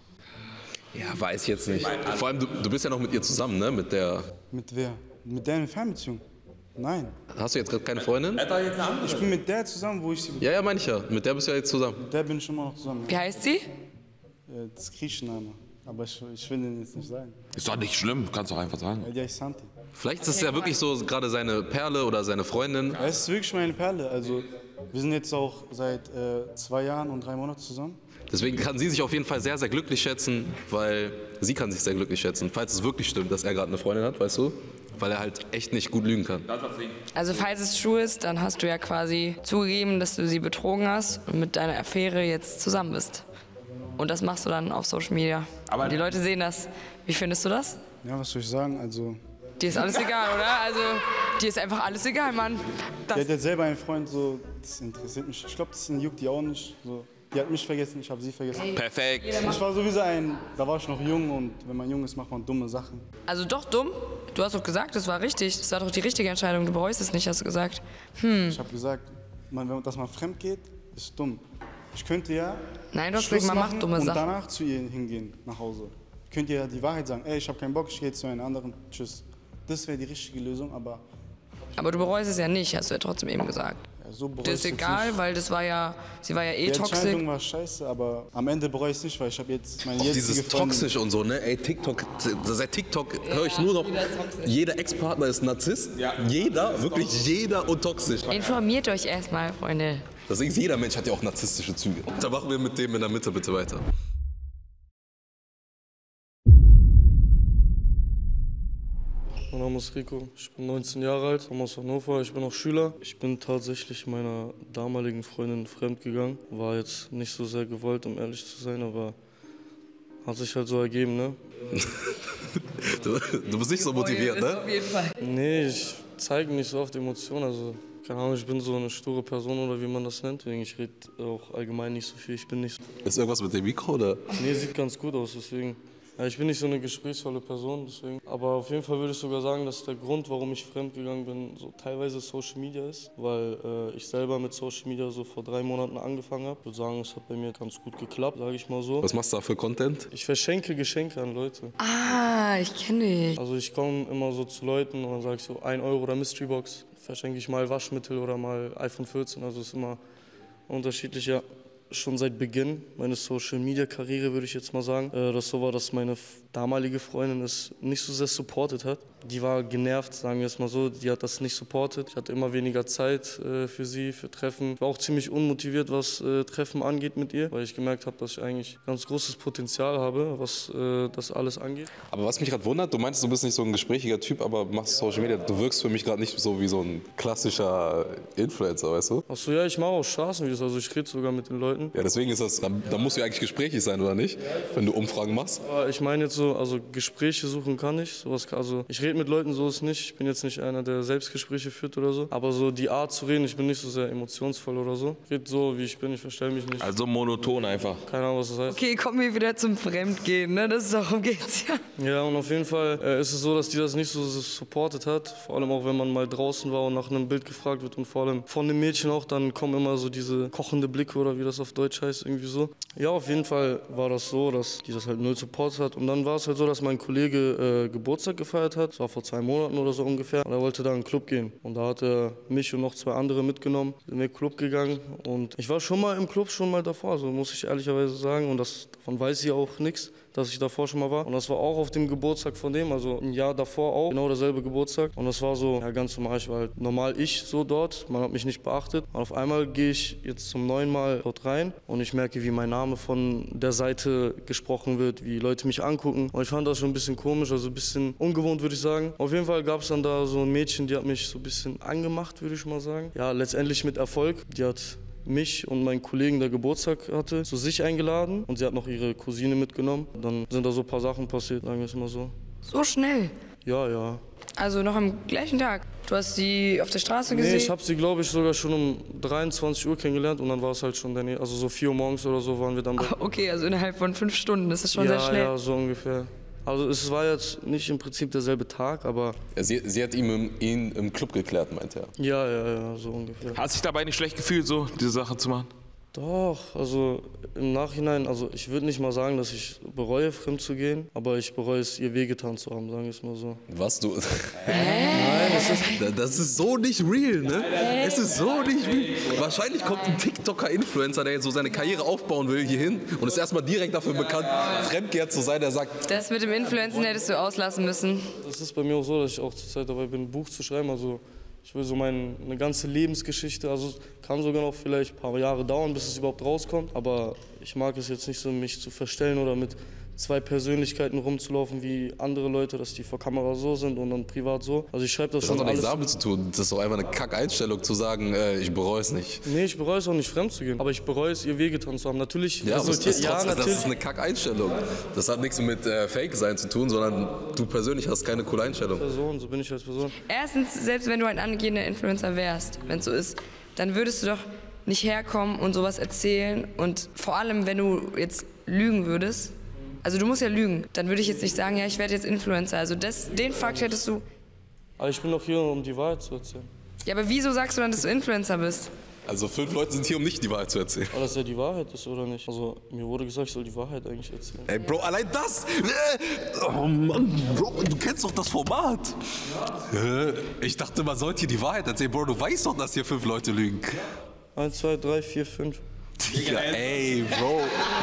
Ja, weiß ich jetzt nicht. Vor allem, du, du bist ja noch mit ihr zusammen, ne? Mit der. Mit wer? Mit der in Fernbeziehung? Nein. Hast du jetzt gerade keine Freundin? Ich bin mit der zusammen, wo ich sie... Ja, ja, meine ich ja. Mit der bist du ja jetzt zusammen. Mit der bin ich immer noch zusammen. Wie Ja. heißt sie? Äh, Das ist Griechenname. Aber ich, ich will den jetzt nicht sagen. Ist doch nicht schlimm, kannst doch einfach sagen. Ja, die heißt Santi. Vielleicht ist es ja wirklich so gerade seine Perle oder seine Freundin. Ja, es ist wirklich meine Perle. Also wir sind jetzt auch seit äh, zwei Jahren und drei Monaten zusammen. Deswegen kann sie sich auf jeden Fall sehr, sehr glücklich schätzen, weil sie kann sich sehr glücklich schätzen, falls es wirklich stimmt, dass er gerade eine Freundin hat, weißt du? Weil er halt echt nicht gut lügen kann. Also falls es true ist, dann hast du ja quasi zugegeben, dass du sie betrogen hast und mit deiner Affäre jetzt zusammen bist. und das machst du dann auf Social Media. Aber und die Leute sehen das. Wie findest du das? Ja, was soll ich sagen? Also, Dir ist alles egal, oder? Also, dir ist einfach alles egal, Mann. Das die hat jetzt selber einen Freund, so, das interessiert mich. Ich glaube, das juckt die auch nicht. So. Die hat mich vergessen, ich habe sie vergessen. Perfekt. Ich war sowieso ein, da war ich noch jung und wenn man jung ist, macht man dumme Sachen. Also doch dumm. Du hast doch gesagt, das war richtig. Das war doch die richtige Entscheidung. Du bereust es nicht, hast du gesagt. Ich habe gesagt, man, wenn, dass man fremd geht, ist dumm. Ich könnte ja Nein, du hast Schluss gesagt, man macht machen dumme und Sachen. danach zu ihr hingehen, nach Hause. Könnt ihr ja die Wahrheit sagen, ey, ich habe keinen Bock, ich gehe jetzt zu einem anderen, tschüss. Das wäre die richtige Lösung, aber Aber du bereust es ja nicht, hast du ja trotzdem eben gesagt. ja, so bereue Das ich ist jetzt egal, nicht. weil das war ja, sie war ja eh Die toxisch. Entscheidung war scheiße, aber am Ende bereue ich es nicht, weil ich habe jetzt meine Auch jetzige dieses Freundin. toxisch und so, ne? Ey, TikTok, seit TikTok höre ich nur noch, jeder Ex-Partner ist Narzisst. Jeder, wirklich jeder und toxisch. Informiert euch erstmal, Freunde. Deswegen, jeder Mensch hat ja auch narzisstische Züge. Da machen wir mit dem in der Mitte bitte weiter. Mein Name ist Rico, ich bin neunzehn Jahre alt, komme aus Hannover, ich bin auch Schüler. Ich bin tatsächlich meiner damaligen Freundin fremdgegangen. War jetzt nicht so sehr gewollt, um ehrlich zu sein, aber hat sich halt so ergeben, ne? Du, du bist nicht so motiviert, ne? Auf jeden Fall. Nee, ich zeige nicht so oft Emotionen, also keine Ahnung, ich bin so eine sture Person oder wie man das nennt. Deswegen, ich rede auch allgemein nicht so viel, ich bin nicht so... Ist irgendwas mit dem Mikro, oder? Nee, sieht ganz gut aus, deswegen... Ja, ich bin nicht so eine gesprächsvolle Person, deswegen. Aber auf jeden Fall würde ich sogar sagen, dass der Grund, warum ich fremdgegangen bin, so teilweise Social Media ist. Weil äh, ich selber mit Social Media so vor drei Monaten angefangen habe. Ich würde sagen, es hat bei mir ganz gut geklappt, sage ich mal so. Was machst du da für Content? Ich verschenke Geschenke an Leute. Ah, ich kenne dich. Also ich komme immer so zu Leuten und dann sage ich so, ein Euro oder Mystery Box. Verschenke ich mal Waschmittel oder mal iPhone vierzehn. Also es ist immer unterschiedlich, ja. Schon seit Beginn meiner Social-Media-Karriere würde ich jetzt mal sagen, äh, dass so war, dass meine f- damalige Freundin es nicht so sehr supportet hat. Die war genervt, sagen wir es mal so, die hat das nicht supportet. Ich hatte immer weniger Zeit äh, für sie, für Treffen. Ich war auch ziemlich unmotiviert, was äh, Treffen angeht mit ihr, weil ich gemerkt habe, dass ich eigentlich ganz großes Potenzial habe, was äh, das alles angeht. Aber was mich gerade wundert, du meinst, du bist nicht so ein gesprächiger Typ, aber machst Social Media. Du wirkst für mich gerade nicht so wie so ein klassischer Influencer, weißt du? Achso, ja, ich mache auch Straßenvideos, also ich rede sogar mit den Leuten. Ja, deswegen ist das, da, da musst du ja eigentlich gesprächig sein, oder nicht? Wenn du Umfragen machst. Aber ich meine jetzt so, also Gespräche suchen kann ich. Sowas, also ich rede mit Leuten, so ist nicht. Ich bin jetzt nicht einer, der Selbstgespräche führt oder so. Aber so die Art zu reden, ich bin nicht so sehr emotionsvoll oder so. Ich rede so, wie ich bin, ich verstelle mich nicht. Also monoton einfach. Keine Ahnung, was das heißt. Okay, kommen wir wieder zum Fremdgehen, ne? Das ist, darum geht's ja. Ja, und auf jeden Fall äh, ist es so, dass die das nicht so supportet hat. Vor allem auch, wenn man mal draußen war und nach einem Bild gefragt wird. Und vor allem von dem Mädchen auch, dann kommen immer so diese kochende Blicke oder wie das auf Deutsch heißt, irgendwie so. Ja, auf jeden Fall war das so, dass die das halt null supportet hat. Und dann war es halt so, dass mein Kollege äh, Geburtstag gefeiert hat. Das war vor zwei Monaten oder so ungefähr. Und er wollte da in den Club gehen. Und da hat er mich und noch zwei andere mitgenommen. Sind in den Club gegangen. Und ich war schon mal im Club, schon mal davor, also muss ich ehrlicherweise sagen. Und das, davon weiß sie auch nichts, dass ich davor schon mal war. Und das war auch auf dem Geburtstag von dem, also ein Jahr davor auch, genau derselbe Geburtstag. Und das war so, ja, ganz normal, ich war halt normal ich so dort, man hat mich nicht beachtet. Und auf einmal gehe ich jetzt zum neuen Mal dort rein und ich merke, wie mein Name von der Seite gesprochen wird, wie Leute mich angucken. Und ich fand das schon ein bisschen komisch, also ein bisschen ungewohnt, würde ich sagen. Auf jeden Fall gab es dann da so ein Mädchen, die hat mich so ein bisschen angemacht, würde ich mal sagen. Ja, letztendlich mit Erfolg. Die hat mich und meinen Kollegen, der Geburtstag hatte, zu sich eingeladen und sie hat noch ihre Cousine mitgenommen. Dann sind da so ein paar Sachen passiert, sagen wir es mal so. So schnell. Ja, ja. Also noch am gleichen Tag. Du hast sie auf der Straße gesehen? Nee, ich habe sie, glaube ich, sogar schon um dreiundzwanzig Uhr kennengelernt und dann war es halt schon daneben. Also so vier Uhr morgens oder so waren wir dann bei. Ah, okay, also innerhalb von fünf Stunden, das ist schon ja, sehr schnell. Ja, so ungefähr. Also es war jetzt nicht im Prinzip derselbe Tag, aber... Ja, sie, sie hat ihm im, ihn im Club geklärt, meint er. Ja, ja, ja, so ungefähr. Hast dich dabei nicht schlecht gefühlt, so diese Sache zu machen? Doch, also im Nachhinein, also ich würde nicht mal sagen, dass ich bereue, fremd zu gehen, aber ich bereue es, ihr wehgetan zu haben, sagen wir es mal so. Was, du? Nein, das ist... Das ist so nicht real, ne? Es ist so nicht real. Wahrscheinlich kommt ein TikToker-Influencer, der jetzt so seine Karriere aufbauen will, hier hin und ist erstmal direkt dafür bekannt, Fremdgeher zu sein, der sagt... Das mit dem Influencen hättest du auslassen müssen. Das ist bei mir auch so, dass ich auch zur Zeit dabei bin, ein Buch zu schreiben, also... Ich will so meine eine ganze Lebensgeschichte, also es kann sogar noch vielleicht ein paar Jahre dauern, bis es überhaupt rauskommt, aber ich ich mag es jetzt nicht so, mich zu verstellen oder mit zwei Persönlichkeiten rumzulaufen wie andere Leute, dass die vor Kamera so sind und dann privat so. Also ich schreibe das, Das schon hat doch nichts alles. damit zu tun. Das ist doch einfach eine Kack-Einstellung zu sagen, äh, ich bereue es nicht. Nee, ich bereue es auch nicht, fremd zu gehen. Aber ich bereue es, ihr wehgetan zu haben. Natürlich Ja, aber das, resultiert, ist ja, trotzdem, das natürlich. ist eine Kack-Einstellung. Das hat nichts mit äh, Fake-Sein zu tun, sondern du persönlich hast keine coole Einstellung. Person, so bin ich als Person. Erstens, selbst wenn du ein angehender Influencer wärst, wenn es so ist, dann würdest du doch nicht herkommen und sowas erzählen. Und vor allem, wenn du jetzt lügen würdest, also du musst ja lügen, dann würde ich jetzt nicht sagen, ja, ich werde jetzt Influencer. Also das, den Fakt hättest du. Aber ich bin doch hier, um die Wahrheit zu erzählen. Ja, aber wieso sagst du dann, dass du Influencer bist? Also fünf Leute sind hier, um nicht die Wahrheit zu erzählen. Weil das ja die Wahrheit ist, oder nicht? Also mir wurde gesagt, ich soll die Wahrheit eigentlich erzählen. Ey, Bro, allein das! Äh, Oh Mann, Bro, du kennst doch das Format. Äh, Ich dachte, man sollte hier die Wahrheit erzählen. Bro, du weißt doch, dass hier fünf Leute lügen. Eins, zwei, drei, vier, fünf. Ja, ey, Bro.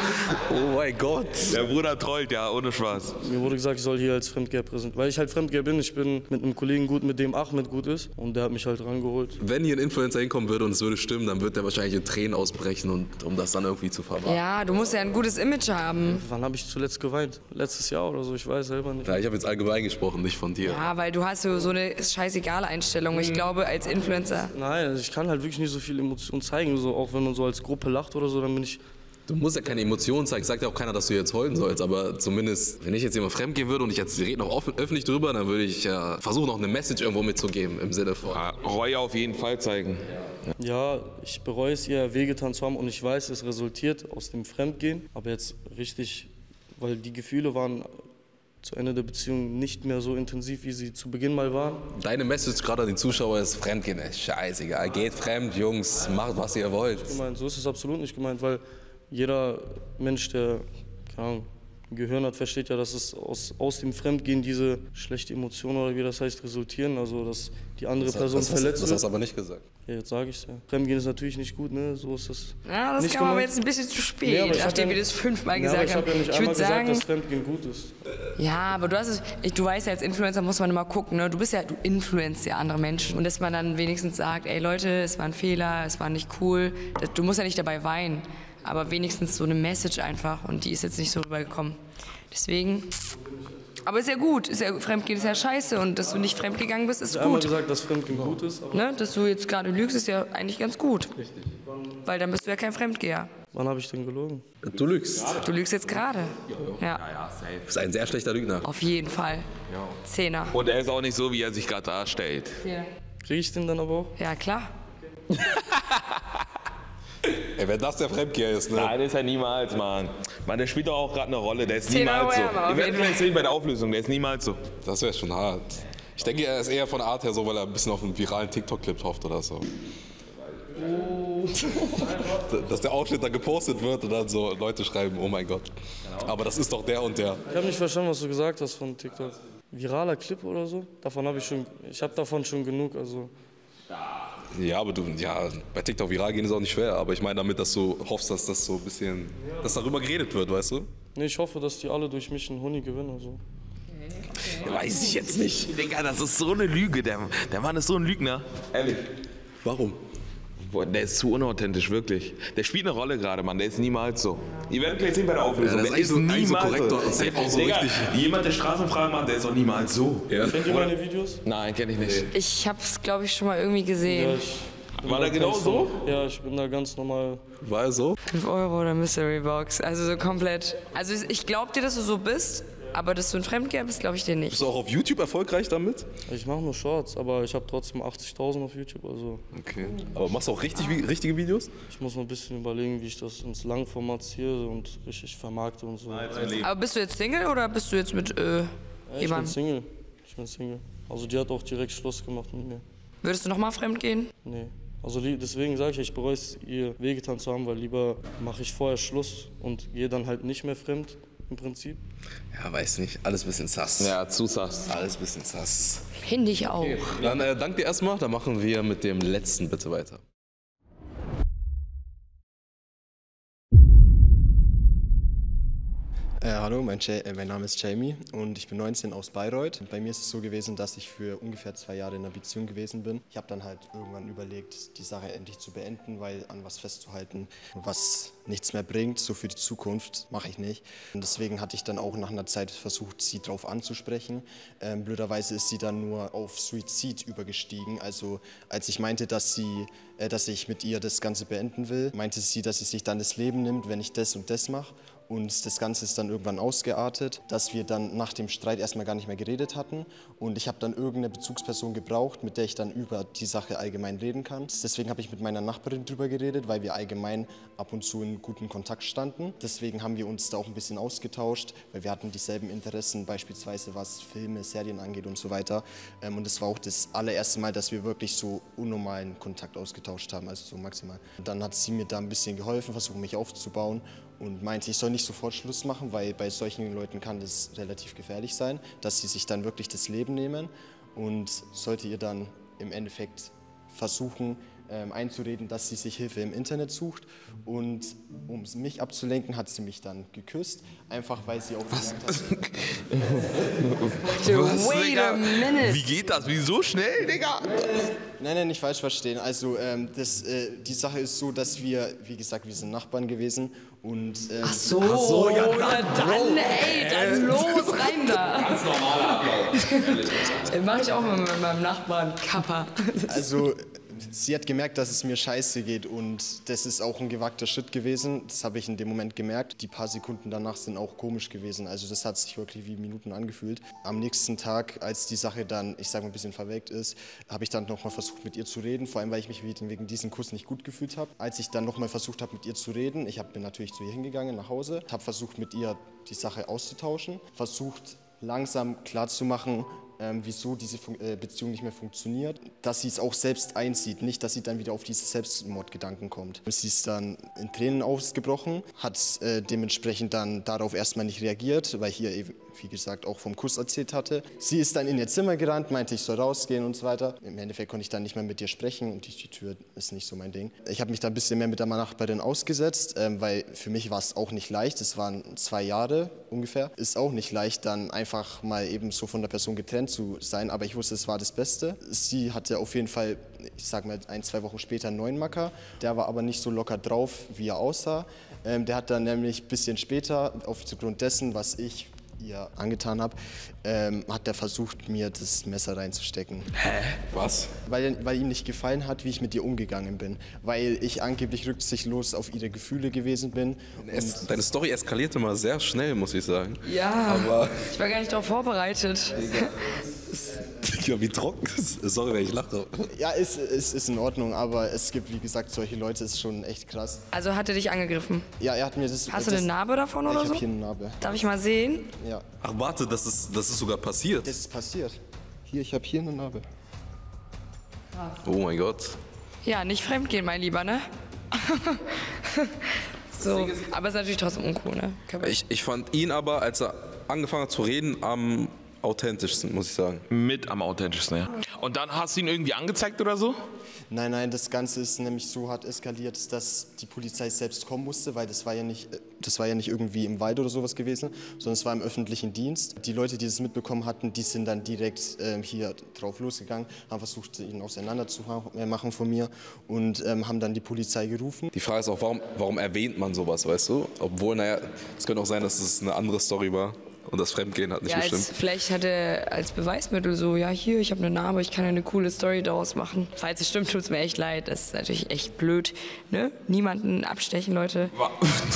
Oh mein Gott. Der Bruder trollt, ja, ohne Spaß. Mir wurde gesagt, ich soll hier als Fremdgeher präsentieren. Weil ich halt Fremdgeher bin. Ich bin mit einem Kollegen gut, mit dem Ahmed gut ist. Und der hat mich halt rangeholt. Wenn hier ein Influencer hinkommen würde und es würde stimmen, dann wird der wahrscheinlich in Tränen ausbrechen, und, um das dann irgendwie zu verwahren. Ja, du musst ja ein gutes Image haben. Wann habe ich zuletzt geweint? Letztes Jahr oder so, ich weiß selber nicht. Ja, ich habe jetzt allgemein gesprochen, nicht von dir. Ja, weil du hast so, so eine scheißegale Einstellung. Ich glaube, als Influencer. Nein, also ich kann halt wirklich nicht so viel Emotionen zeigen. So, auch wenn man so als Gruppe lacht oder so, dann bin ich... Du musst ja keine Emotionen zeigen. Sagt ja auch keiner, dass du jetzt heulen sollst. Aber zumindest, wenn ich jetzt jemand fremd gehen würde und ich jetzt rede noch offen, öffentlich drüber, dann würde ich ja versuchen, noch eine Message irgendwo mitzugeben im Sinne von. Ja, Reue auf jeden Fall zeigen. Ja, ich bereue es, ihr wehgetan zu haben und ich weiß, es resultiert aus dem Fremdgehen. Aber jetzt richtig, weil die Gefühle waren zu Ende der Beziehung nicht mehr so intensiv, wie sie zu Beginn mal waren. Deine Message gerade an die Zuschauer ist: Fremdgehen ist scheißegal. Geht fremd, Jungs, macht, was ihr wollt. Gemeint. So ist es absolut nicht gemeint, weil jeder Mensch, der keine Ahnung, ein Gehirn hat, versteht ja, dass es aus, aus dem Fremdgehen diese schlechte Emotionen oder wie das heißt resultieren, also dass die andere Das, Person das, das, verletzt das hast wird. du aber nicht gesagt. Ja, jetzt sage ich es ja. Fremdgehen ist natürlich nicht gut, ne? So ist das. Ja, das nicht kam aber gemeint. jetzt ein bisschen zu spät, Nee, aber ich hab nachdem ja wir nicht- das fünfmal Ja, aber gesagt ich haben. habe ja nicht Ich einmal würde gesagt, sagen, dass Fremdgehen gut ist. ja, aber du hast es, ich- du weißt ja, als Influencer muss man immer gucken, ne? Du bist ja, du influenzt ja andere Menschen. Und dass man dann wenigstens sagt, ey Leute, es war ein Fehler, es war nicht cool. Das, du musst ja nicht dabei weinen, aber wenigstens so eine Message einfach, und die ist jetzt nicht so rübergekommen. Deswegen, aber ist ja gut, ist ja, Fremdgehen ist ja scheiße, und dass du nicht fremdgegangen bist, ist Ich habe einmal gut. gesagt, dass Fremdgehen gut ist, aber Ne? Dass du jetzt gerade lügst, ist ja eigentlich ganz gut. Richtig. Weil dann bist du ja kein Fremdgeher. wann habe ich denn gelogen? Du lügst. Du lügst jetzt gerade. Ja, Du bist ein sehr schlechter Lügner. auf jeden Fall. Zehner. Und er ist auch nicht so, wie er sich gerade darstellt. Kriege ich den dann aber auch? Ja, klar. Ey, wenn das der Fremdgeher ist, ne? Nein, das ist er niemals, Mann. Mann, der spielt doch auch gerade eine Rolle, der ist Zehn niemals Euro so. wärmer, auf Ihr werdet jeden vielleicht sehen bei der Auflösung, der ist niemals so. Das wäre schon hart. Ich denke, er ist eher von der Art her so, weil er ein bisschen auf einen viralen TikTok-Clip hofft oder so. Dass der Ausschnitt dann gepostet wird und dann so Leute schreiben, oh mein Gott. Aber das ist doch der und der. Ich habe nicht verstanden, was du gesagt hast von TikTok. Viraler Clip oder so? Davon habe ich schon, ich habe davon schon genug, also. Ja, aber du, ja, bei TikTok viral gehen ist auch nicht schwer. Aber ich meine damit, dass du hoffst, dass das so ein bisschen, dass darüber geredet wird, weißt du? Nee, ich hoffe, dass die alle durch mich einen Huni gewinnen, also. Weiß ich jetzt nicht. Digga, das ist so eine Lüge, der, der Mann ist so ein Lügner. Ehrlich. Warum? Boah, der ist zu unauthentisch, wirklich. Der spielt eine Rolle gerade, Mann, der ist niemals so. Ihr werdet gleich sehen bei der Auflösung, Ja, das der ist eigentlich so- eigentlich so korrekt so. und safe auch so Digga, richtig. jemand, der Straßenfragen macht, der ist auch niemals so. Ja. Kennt ihr meine Videos? Nein, kenn ich nicht. Ich hab's, glaube ich, schon mal irgendwie Ja, gesehen. ich. bin War da der genau ganz so? normal- Ja, ich bin da ganz normal. War er so? fünf Euro oder Mystery Box. Also so komplett. Also ich glaub dir, dass du so bist, aber dass du ein Fremdgeher bist, glaube ich dir nicht. Bist du auch auf YouTube erfolgreich damit? Ich mache nur Shorts, aber ich habe trotzdem achtzigtausend auf YouTube, also. Okay. Aber machst du auch richtig, wie- richtige Videos? Ich muss noch ein bisschen überlegen, wie ich das ins Langformat ziehe und richtig vermarkte und so. Aber bist du jetzt Single oder bist du jetzt mit äh, Ja, ich bin jemandem? Single. Ich bin Single. Also die hat auch direkt Schluss gemacht mit mir. Würdest du nochmal fremd gehen? Nee. Also li- deswegen sage ich, ich bereue es, ihr wehgetan zu haben, weil lieber mache ich vorher Schluss und gehe dann halt nicht mehr fremd, im Prinzip. Ja, weiß nicht. Alles ein bisschen sass. Ja, zu sass. Alles ein bisschen sass. Finde ich auch. Dann äh, danke dir erstmal. Dann machen wir mit dem letzten bitte weiter. Äh, hallo, mein, Ja- äh, mein Name ist Jamie und ich bin neunzehn aus Bayreuth. Bei mir ist es so gewesen, dass ich für ungefähr zwei Jahre in einer Beziehung gewesen bin. Ich habe dann halt irgendwann überlegt, die Sache endlich zu beenden, weil an was festzuhalten, was nichts mehr bringt, so für die Zukunft, mache ich nicht. Und deswegen hatte ich dann auch nach einer Zeit versucht, sie darauf anzusprechen. Ähm, blöderweise ist sie dann nur auf Suizid übergestiegen. Also als ich meinte, dass, sie, äh, dass ich mit ihr das Ganze beenden will, meinte sie, dass sie sich dann das Leben nimmt, wenn ich das und das mache. Und das Ganze ist dann irgendwann ausgeartet, dass wir dann nach dem Streit erstmal gar nicht mehr geredet hatten. Und ich habe dann irgendeine Bezugsperson gebraucht, mit der ich dann über die Sache allgemein reden kann. Deswegen habe ich mit meiner Nachbarin drüber geredet, weil wir allgemein ab und zu in guten Kontakt standen. Deswegen haben wir uns da auch ein bisschen ausgetauscht, weil wir hatten dieselben Interessen, beispielsweise was Filme, Serien angeht und so weiter. Und es war auch das allererste Mal, dass wir wirklich so unnormalen Kontakt ausgetauscht haben, also so maximal. Und dann hat sie mir da ein bisschen geholfen, versucht mich aufzubauen. Und meinte, ich soll nicht sofort Schluss machen, weil bei solchen Leuten kann das relativ gefährlich sein, dass sie sich dann wirklich das Leben nehmen und sollte ihr dann im Endeffekt versuchen ähm, einzureden, dass sie sich Hilfe im Internet sucht. Und um mich abzulenken, hat sie mich dann geküsst, einfach weil sie auch gemerkt hat... Was, Digga? Wie geht das? Wie so schnell, Digga? Nein, nein, nicht falsch verstehen. Also ähm, das, äh, die Sache ist so, dass wir, wie gesagt, wir sind Nachbarn gewesen und... Ähm, Ach so, Ach so ja, dann, dann ey, dann los, rein da. Ganz normaler Ablauf. Den mache ich auch mal mit meinem Nachbarn, Kappa. Also... Sie hat gemerkt, dass es mir scheiße geht und das ist auch ein gewagter Schritt gewesen. Das habe ich in dem Moment gemerkt. Die paar Sekunden danach sind auch komisch gewesen. Also das hat sich wirklich wie Minuten angefühlt. Am nächsten Tag, als die Sache dann, ich sage mal, ein bisschen verwelkt ist, habe ich dann nochmal versucht, mit ihr zu reden. Vor allem, weil ich mich wegen diesem Kuss nicht gut gefühlt habe. Als ich dann nochmal versucht habe, mit ihr zu reden, ich hab, bin natürlich zu ihr hingegangen nach Hause, habe versucht, mit ihr die Sache auszutauschen, versucht langsam klarzumachen, Ähm, wieso diese Fun äh, Beziehung nicht mehr funktioniert, dass sie es auch selbst einsieht, nicht, dass sie dann wieder auf diese Selbstmordgedanken kommt. Sie ist dann in Tränen ausgebrochen, hat äh, dementsprechend dann darauf erstmal nicht reagiert, weil ich ihr eben, wie gesagt, auch vom Kuss erzählt hatte. Sie ist dann in ihr Zimmer gerannt, meinte, ich soll rausgehen und so weiter. Im Endeffekt konnte ich dann nicht mehr mit ihr sprechen und die, die Tür ist nicht so mein Ding. Ich habe mich dann ein bisschen mehr mit der Nachbarin ausgesetzt, ähm, weil für mich war es auch nicht leicht. Es waren zwei Jahre ungefähr. Ist auch nicht leicht, dann einfach mal eben so von der Person getrennt zu sein, aber ich wusste, es war das Beste. Sie hatte auf jeden Fall, ich sag mal, ein, zwei Wochen später einen neuen Macker. Der war aber nicht so locker drauf, wie er aussah. Ähm, der hat dann nämlich ein bisschen später, aufgrund dessen, was ich ihr angetan habe, ähm, hat er versucht, mir das Messer reinzustecken. Hä? Was? Weil, weil ihm nicht gefallen hat, wie ich mit ihr umgegangen bin. Weil ich angeblich rücksichtslos auf ihre Gefühle gewesen bin. Es, deine Story eskalierte mal sehr schnell, muss ich sagen. Ja, aber ich war gar nicht darauf vorbereitet. Ja, wie trocken ist. Sorry, wenn ich lache. Ja, es ist, ist, ist in Ordnung, aber es gibt, wie gesagt, solche Leute, ist schon echt krass. Also hat er dich angegriffen? Ja, er hat mir das... Hast du das, eine Narbe davon oder ich so? Ich habe hier eine Narbe. Darf ich mal sehen? Ja. Ach warte, das ist, das ist sogar passiert. Das ist passiert. Hier, ich habe hier eine Narbe. Oh mein Gott. Ja, nicht fremdgehen, mein Lieber, ne? So, aber es ist natürlich trotzdem uncool, ne? Ich, ich fand ihn aber, als er angefangen hat zu reden, am authentischsten, muss ich sagen. Mit am authentischsten, ja. Und dann hast du ihn irgendwie angezeigt oder so? Nein, nein, das Ganze ist nämlich so hart eskaliert, dass die Polizei selbst kommen musste, weil das war ja nicht, das war ja nicht irgendwie im Wald oder sowas gewesen, sondern es war im öffentlichen Dienst. Die Leute, die das mitbekommen hatten, die sind dann direkt ähm, hier drauf losgegangen, haben versucht, ihn auseinander zu machen von mir und ähm, haben dann die Polizei gerufen. Die Frage ist auch, warum, warum erwähnt man sowas, weißt du? Obwohl, naja, es könnte auch sein, dass es eine andere Story war. Und das Fremdgehen hat nicht ja, gestimmt. Als, vielleicht hat er als Beweismittel so, ja hier, ich habe eine Narbe, ich kann eine coole Story daraus machen. Falls es stimmt, tut es mir echt leid. Das ist natürlich echt blöd. Ne? Niemanden abstechen, Leute. ähm,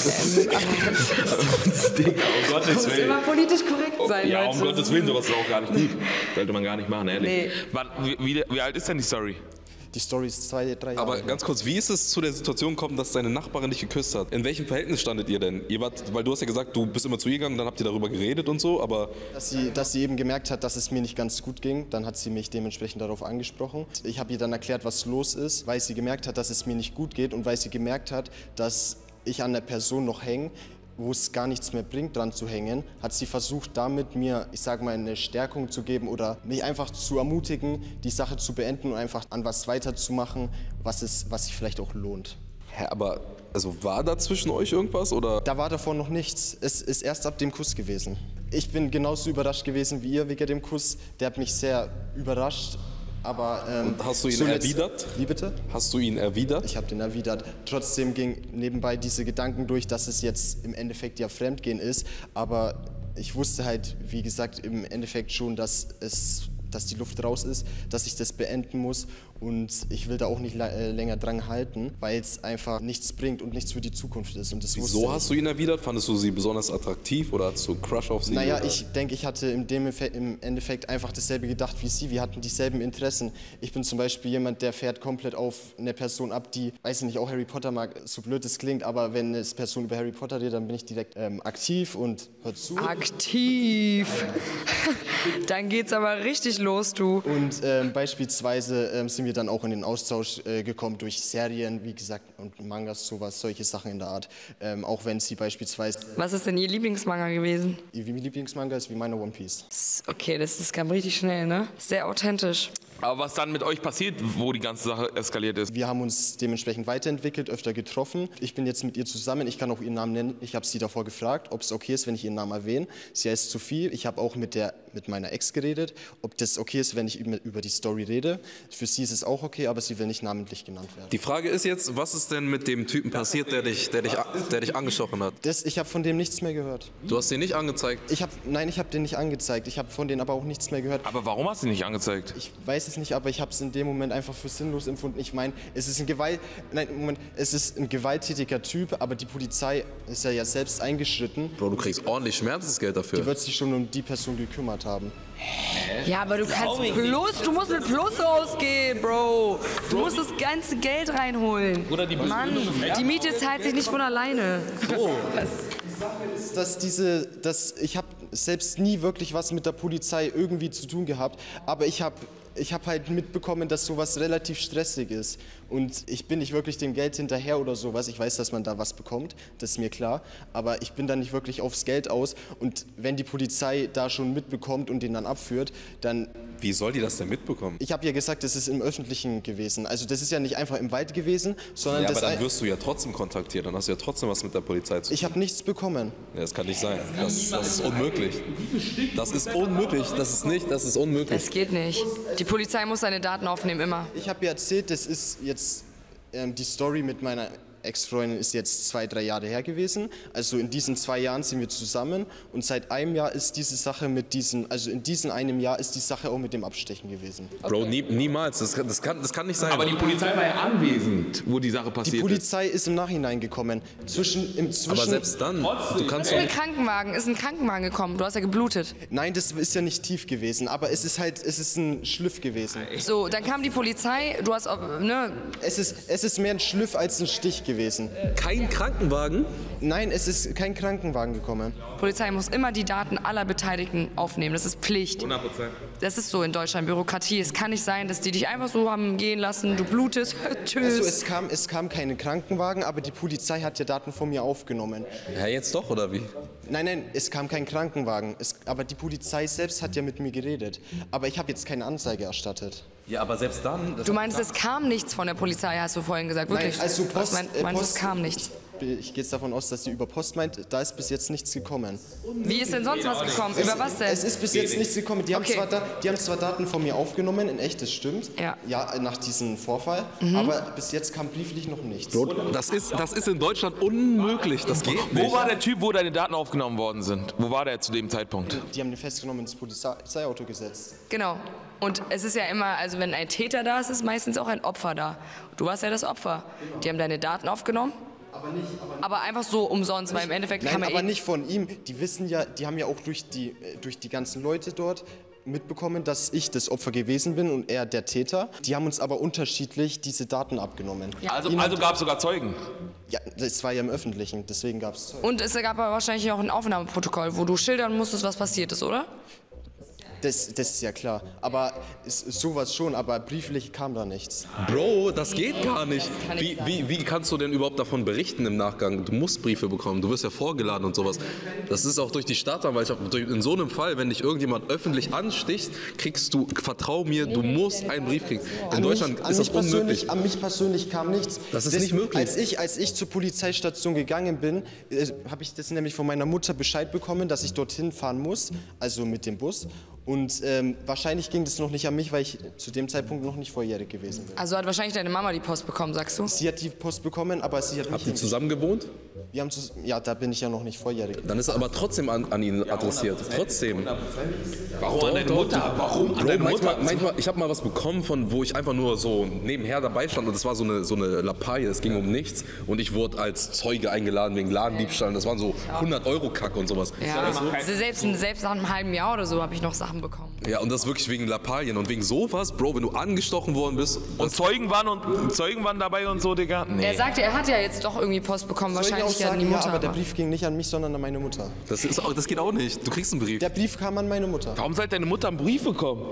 Digga, um Gottes muss Willen. immer politisch korrekt sein, Ja, Leute. um Gottes Willen, sowas ist auch gar nicht gut. Sollte man gar nicht machen, ehrlich. Nee. Wann, wie, wie, wie alt ist denn die Story? Die Story ist zwei, drei Jahre. Aber ganz kurz, wie ist es zu der Situation gekommen, dass deine Nachbarin dich geküsst hat? In welchem Verhältnis standet ihr denn? Ihr wart, weil du hast ja gesagt, du bist immer zu ihr gegangen, dann habt ihr darüber geredet und so, aber... Dass sie, dass sie eben gemerkt hat, dass es mir nicht ganz gut ging, dann hat sie mich dementsprechend darauf angesprochen. Ich habe ihr dann erklärt, was los ist, weil sie gemerkt hat, dass es mir nicht gut geht und weil sie gemerkt hat, dass ich an der Person noch hänge, wo es gar nichts mehr bringt, dran zu hängen, hat sie versucht, damit mir, ich sage mal, eine Stärkung zu geben oder mich einfach zu ermutigen, die Sache zu beenden und einfach an was weiterzumachen, was, es, was sich vielleicht auch lohnt. Hä, aber also war da zwischen euch irgendwas oder? Da war davor noch nichts. Es ist erst ab dem Kuss gewesen. Ich bin genauso überrascht gewesen wie ihr wegen dem Kuss. Der hat mich sehr überrascht. Aber, ähm, Und hast du ihn so erwidert? Wie bitte? Hast du ihn erwidert? Ich habe den erwidert. Trotzdem ging nebenbei diese Gedanken durch, dass es jetzt im Endeffekt ja Fremdgehen ist. Aber ich wusste halt, wie gesagt, im Endeffekt schon, dass es dass die Luft raus ist, dass ich das beenden muss und ich will da auch nicht äh, länger dran halten, weil es einfach nichts bringt und nichts für die Zukunft ist. Und das Wieso hast du ihn erwidert? Fandest du sie besonders attraktiv oder hattest du einen Crush auf sie? Naja, oder? ich denke, ich hatte im, dem Effekt, im Endeffekt einfach dasselbe gedacht wie sie. Wir hatten dieselben Interessen. Ich bin zum Beispiel jemand, der fährt komplett auf eine Person ab, die, weiß ich nicht, auch Harry Potter mag, so blöd es klingt, aber wenn eine Person über Harry Potter redet, dann bin ich direkt ähm, aktiv und hört zu. Aktiv! Dann geht's aber richtig los, du. Und ähm, beispielsweise ähm, sind wir dann auch in den Austausch äh, gekommen durch Serien, wie gesagt, und Mangas, sowas, solche Sachen in der Art. Ähm, auch wenn sie beispielsweise... Was ist denn Ihr Lieblingsmanga gewesen? Ihr Lieblingsmanga ist wie meine One Piece. Okay, das, das kam richtig schnell, ne? Sehr authentisch. Aber was dann mit euch passiert, wo die ganze Sache eskaliert ist? Wir haben uns dementsprechend weiterentwickelt, öfter getroffen. Ich bin jetzt mit ihr zusammen, ich kann auch ihren Namen nennen. Ich habe sie davor gefragt, ob es okay ist, wenn ich ihren Namen erwähne. Sie heißt Sophie. Ich habe auch mit, der, mit meiner Ex geredet, ob das okay ist, wenn ich über die Story rede. Für sie ist es auch okay, aber sie will nicht namentlich genannt werden. Die Frage ist jetzt, was ist denn mit dem Typen passiert, der dich, der dich, der dich angestochen hat? Das, ich habe von dem nichts mehr gehört. Du hast den nicht angezeigt? Ich hab, nein, ich habe den nicht angezeigt. Ich habe von denen aber auch nichts mehr gehört. Aber warum hast du ihn nicht angezeigt? Ich weiß es nicht, aber ich habe es in dem Moment einfach für sinnlos empfunden. Ich meine, es ist ein Gewalt, nein, Moment, es ist ein gewalttätiger Typ, aber die Polizei ist ja, ja selbst eingeschritten. Bro, du kriegst ordentlich Schmerzensgeld dafür. Die wird sich schon um die Person gekümmert haben. Ja, aber du kannst plus, du musst mit Plus rausgehen, Bro. Du musst das ganze Geld reinholen. Oder die Mann, die Miete zahlt sich nicht von alleine. Oh. Dass diese, dass ich habe selbst nie wirklich was mit der Polizei irgendwie zu tun gehabt, aber ich habe ich habe halt mitbekommen, dass sowas relativ stressig ist. Und ich bin nicht wirklich dem Geld hinterher oder sowas. Ich weiß, dass man da was bekommt, das ist mir klar. Aber ich bin da nicht wirklich aufs Geld aus. Und wenn die Polizei da schon mitbekommt und den dann abführt, dann... Wie soll die das denn mitbekommen? Ich habe ja gesagt, das ist im Öffentlichen gewesen. Also das ist ja nicht einfach im Wald gewesen, sondern... Ja, das aber dann wirst du ja trotzdem kontaktiert. Dann hast du ja trotzdem was mit der Polizei zu tun. Ich habe nichts bekommen. Ja, das kann nicht sein. Das, das ist unmöglich. Das ist unmöglich. Das ist nicht, das ist unmöglich. Das geht nicht. Die Polizei muss seine Daten aufnehmen, immer. Ich habe ja erzählt, das ist jetzt ähm, die Story mit meiner Ex-Freundin ist jetzt zwei, drei Jahre her gewesen. Also in diesen zwei Jahren sind wir zusammen und seit einem Jahr ist diese Sache mit diesen, also in diesem einem Jahr ist die Sache auch mit dem Abstechen gewesen. Bro, nie, niemals. Das, das, kann, das kann nicht sein. Aber die Polizei war ja anwesend, wo die Sache passiert ist. Die Polizei ist im Nachhinein gekommen. Zwischen, im, zwischen Aber selbst dann, du kannst... Ist ein Krankenwagen, ist ein Krankenwagen gekommen. Du hast ja geblutet. Nein, das ist ja nicht tief gewesen, aber es ist halt, es ist ein Schliff gewesen. So, dann kam die Polizei, du hast, ne? Es ist, es ist mehr ein Schliff als ein Stich gewesen. Kein Krankenwagen? Nein, es ist kein Krankenwagen gekommen. Die Polizei muss immer die Daten aller Beteiligten aufnehmen. Das ist Pflicht. hundert Prozent. Das ist so in Deutschland, Bürokratie. Es kann nicht sein, dass die dich einfach so haben gehen lassen, du blutest, tschüss. Also es kam, es kam kein Krankenwagen, aber die Polizei hat ja Daten von mir aufgenommen. Ja, jetzt doch, oder wie? Nein, nein, es kam kein Krankenwagen. Es, aber die Polizei selbst hat ja mit mir geredet. Aber ich habe jetzt keine Anzeige erstattet. Ja, aber selbst dann... Du meinst, es kam nichts von der Polizei, hast du vorhin gesagt, wirklich? Nein, also Post, Du meinst, äh, meinst, Post, es kam nichts? Ich gehe jetzt davon aus, dass sie über Post meint. Da ist bis jetzt nichts gekommen. Wie ist denn sonst was gekommen? Über was denn? Es ist bis jetzt nichts gekommen. Die haben, Okay. zwar da, die haben zwar Daten von mir aufgenommen, in echt, das stimmt. Ja. Ja, nach diesem Vorfall. Mhm. Aber bis jetzt kam brieflich noch nichts. Bro, das ist, das ist in Deutschland unmöglich. Das geht nicht. Wo war der Typ, wo deine Daten aufgenommen worden sind? Wo war der zu dem Zeitpunkt? Die haben den festgenommen ins Polizeiauto gesetzt. Genau. Und es ist ja immer, also wenn ein Täter da ist, ist meistens auch ein Opfer da. Du warst ja das Opfer. Die haben deine Daten aufgenommen. Aber nicht, aber Aber einfach so umsonst, weil im Endeffekt Nein, kann man aber eh... nicht von ihm. Die wissen ja, die haben ja auch durch die, äh, durch die ganzen Leute dort mitbekommen, dass ich das Opfer gewesen bin und er der Täter. Die haben uns aber unterschiedlich diese Daten abgenommen. Also, also gab es sogar Zeugen? Ja, das war ja im Öffentlichen, deswegen gab es Zeugen. Und es gab aber wahrscheinlich auch ein Aufnahmeprotokoll, wo du schildern musstest, was passiert ist, oder? Das, das ist ja klar. Aber ist, ist sowas schon, aber brieflich kam da nichts. Bro, das geht gar nicht. Wie, wie, wie kannst du denn überhaupt davon berichten im Nachgang? Du musst Briefe bekommen, du wirst ja vorgeladen und sowas. Das ist auch durch die Staatsanwaltschaft. In so einem Fall, wenn dich irgendjemand öffentlich ansticht, kriegst du, vertrau mir, du musst einen Brief kriegen. In An Deutschland mich, an ist das mich persönlich, unmöglich. An mich persönlich kam nichts. Das ist nicht möglich. Als ich, als ich zur Polizeistation gegangen bin, äh, habe ich das nämlich von meiner Mutter Bescheid bekommen, dass ich dorthin fahren muss, also mit dem Bus. Und ähm, wahrscheinlich ging das noch nicht an mich, weil ich zu dem Zeitpunkt noch nicht volljährig gewesen bin. Also hat wahrscheinlich deine Mama die Post bekommen, sagst du? Sie hat die Post bekommen, aber sie hat Habt mich... ihr zusammen gewohnt? Wir haben zus ja, da bin ich ja noch nicht volljährig. Dann ist es aber trotzdem an, an ihn adressiert. Trotzdem. Warum an deine Mutter? Warum an Bro, deine manchmal, Mutter? manchmal, ich habe mal was bekommen, von wo ich einfach nur so nebenher dabei stand und das war so eine, so eine Lappalie, es ging um nichts und ich wurde als Zeuge eingeladen wegen Ladendiebstahl. Das waren so hundert Euro Kack und sowas. Ja, also selbst, selbst nach einem halben Jahr oder so habe ich noch Sachen bekommen. Ja, und das wirklich wegen Lappalien und wegen sowas, Bro, wenn du angestochen worden bist. Und Zeugen waren, und Zeugen waren dabei und so, Digga? Nee. Er sagte, er hat ja jetzt doch irgendwie Post bekommen, Soll ich wahrscheinlich auch ja sagen, die Mutter. ja, aber der aber- Brief ging nicht an mich, sondern an meine Mutter. Das, ist auch, das geht auch nicht. Du kriegst einen Brief. Der Brief kam an meine Mutter. Warum soll deine Mutter einen Brief bekommen?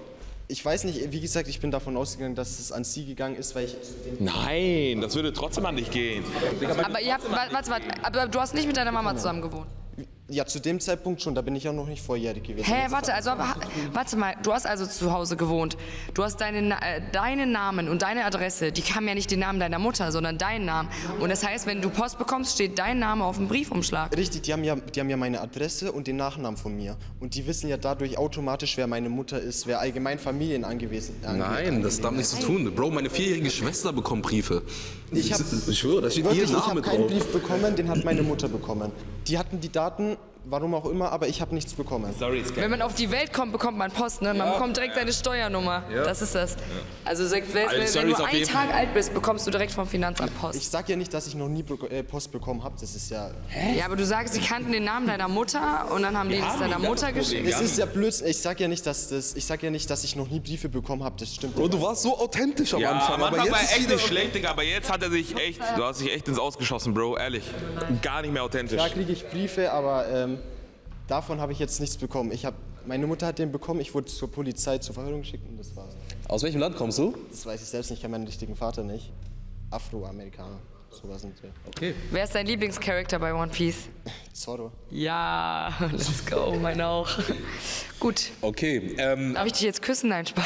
Ich weiß nicht, wie gesagt, ich bin davon ausgegangen, dass es an sie gegangen ist, weil ich... Nein, das würde trotzdem an dich gehen. Aber ihr habt, warte, warte, aber du hast nicht mit deiner Mama zusammen gewohnt. Ja, zu dem Zeitpunkt schon, da bin ich ja noch nicht volljährig gewesen. Hä, warte, also, aber, warte mal, du hast also zu Hause gewohnt. Du hast deinen, Na- äh, deinen Namen und deine Adresse, die haben ja nicht den Namen deiner Mutter, sondern deinen Namen. Und das heißt, wenn du Post bekommst, steht dein Name auf dem Briefumschlag. Richtig, die haben, ja, die haben ja meine Adresse und den Nachnamen von mir. Und die wissen ja dadurch automatisch, wer meine Mutter ist, wer allgemein Familien angewiesen ist. Nein, das darf nichts zu tun. Bro, meine vierjährige Schwester bekommt Briefe. Ich, hab, ich schwöre, da steht wirklich, ihr ich Name habe keinen drauf. Brief bekommen, den hat meine Mutter bekommen. Die hatten die Daten, warum auch immer, aber ich habe nichts bekommen. Sorry, Wenn man auf die Welt kommt, bekommt man Post, ne? Man bekommt direkt seine Steuernummer. Das ist das. Also selbst wenn, Also, wenn sorry, du ist auf einen jeden Tag alt bist, bekommst du direkt vom Finanzamt Post. Ich sag ja nicht, dass ich noch nie be äh, Post bekommen habe, das ist ja... Ja, aber du sagst, sie kannten den Namen deiner Mutter und dann haben die das deiner Mutter geschickt. Es ist ja Blödsinn, ich sag ja nicht, dass das, ich sag ja nicht, dass ich noch nie Briefe bekommen habe, das stimmt. Bro, du warst so authentisch am Ja, Anfang. am Anfang aber war jetzt er ist echt wieder nicht schlecht, Digga, aber jetzt hat er sich echt, du hast dich echt ins Ausgeschossen, Bro, ehrlich. Gar nicht mehr authentisch. Da kriege ich Briefe, aber ähm, davon habe ich jetzt nichts bekommen. Ich hab, meine Mutter hat den bekommen, ich wurde zur Polizei zur Verhörung geschickt und das war's. Aus welchem Land kommst du? Das weiß ich selbst nicht, ich kenne meinen richtigen Vater nicht. Afroamerikaner, sowas sind wir. Okay. Wer ist dein Lieblingscharakter bei One Piece? Zorro. Ja, let's go, mein auch. Gut. Okay, ähm, Darf ich dich jetzt küssen? Nein, Spaß.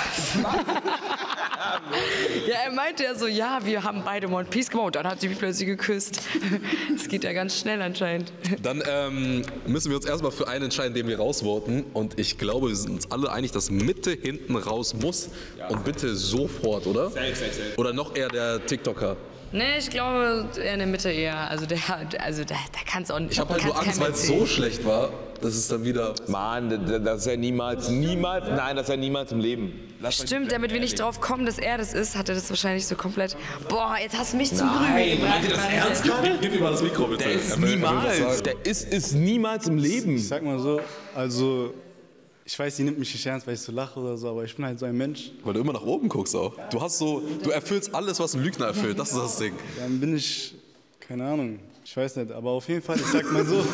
Ja, er meinte ja so, ja, wir haben beide One Piece gemacht. Und dann hat sie mich plötzlich geküsst. Das geht ja ganz schnell anscheinend. dann ähm, müssen wir uns erstmal für einen entscheiden, den wir rausvoten. Und ich glaube, wir sind uns alle einig, dass Mitte hinten raus muss. Und bitte sofort, oder? Safe, safe, safe. Oder noch eher der TikToker. Nee, ich glaube, er in der Mitte eher. Also der, also der, der kann es auch nicht. Ich habe halt nur kann's Angst, keinem weil es erzählen. so schlecht war, dass es dann wieder... Mann, d- d- das ist ja niemals, niemals, nein, das ist ja niemals im Leben. Lass euch Stimmt, damit wir nicht drauf kommen, dass er das ist, hat er das wahrscheinlich so komplett. Boah, jetzt hast du mich zum Grünen Nein, gebracht. meint ihr das Mann. ernst? Gib, gib ihm mal das Mikro, bitte. Der ist Er will- er will was niemals, sagen. der ist, ist niemals im Leben. Ich sag mal so, also ich weiß, sie nimmt mich nicht ernst, weil ich so lache oder so, aber ich bin halt so ein Mensch. Weil du immer nach oben guckst auch. Du hast so, du erfüllst alles, was ein Lügner erfüllt. Das ist das Ding. Dann bin ich, keine Ahnung, ich weiß nicht, aber auf jeden Fall, ich sag mal so,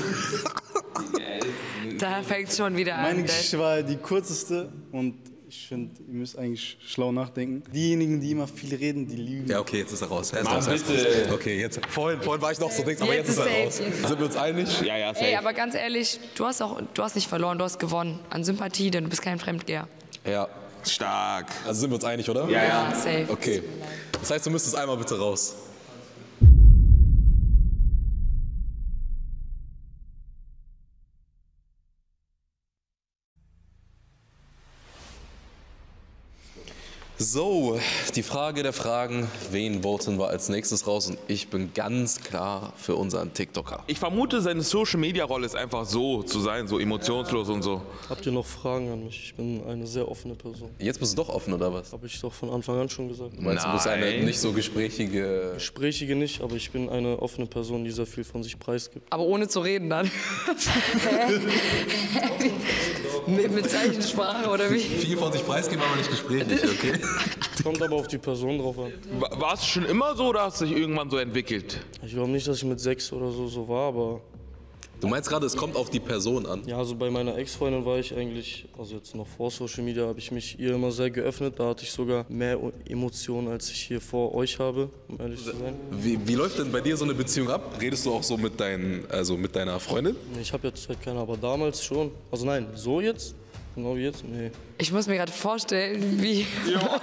Da fängt es schon wieder meine an. Geschichte war die kürzeste und ich finde, ihr müsst eigentlich schlau nachdenken. Diejenigen, die immer viel reden, die lügen. Ja, okay, jetzt ist er raus. Er ist Mann, raus, er ist bitte. raus. Okay, jetzt. Vorhin, vorhin war ich noch so Dings, aber Jetzt jetzt, ist ist er safe, raus. jetzt ist Sind wir uns einig? Ja, ja, safe. Ey, aber ganz ehrlich, du hast auch, du hast nicht verloren, du hast gewonnen. An Sympathie, denn du bist kein Fremdgeher. Ja. Stark. Also sind wir uns einig, oder? Ja, ja. Safe. Okay. Das heißt, du müsstest einmal bitte raus. So, die Frage der Fragen, wen voten wir als nächstes raus? Und ich bin ganz klar für unseren TikToker. Ich vermute, seine Social-Media-Rolle ist einfach so zu sein, so emotionslos und so. Habt ihr noch Fragen an mich? Ich bin eine sehr offene Person. Jetzt bist du doch offen, oder was? Habe ich doch von Anfang an schon gesagt. Du meinst, du bist eine Nein. nicht so gesprächige... Gesprächige nicht, aber ich bin eine offene Person, die sehr viel von sich preisgibt. Aber ohne zu reden dann. mit, mit Zeichensprache oder wie? Viel von sich preisgeben, aber nicht gesprächig, okay? Kommt aber auf die Person drauf an. Wa- War es schon immer so oder hast du dich irgendwann so entwickelt? Ich glaube nicht, dass ich mit sechs oder so so war, aber Du meinst gerade, es kommt auf die Person an? Ja, also bei meiner Ex-Freundin war ich eigentlich, also jetzt noch vor Social Media, habe ich mich ihr immer sehr geöffnet. Da hatte ich sogar mehr Emotionen, als ich hier vor euch habe, um ehrlich zu sein. Wie, wie läuft denn bei dir so eine Beziehung ab? Redest du auch so mit, dein, also mit deiner Freundin? Nee, ich habe jetzt halt keine, aber damals schon. Also nein, so jetzt? Genau wie jetzt? Nee. Ich muss mir gerade vorstellen, wie... Ja.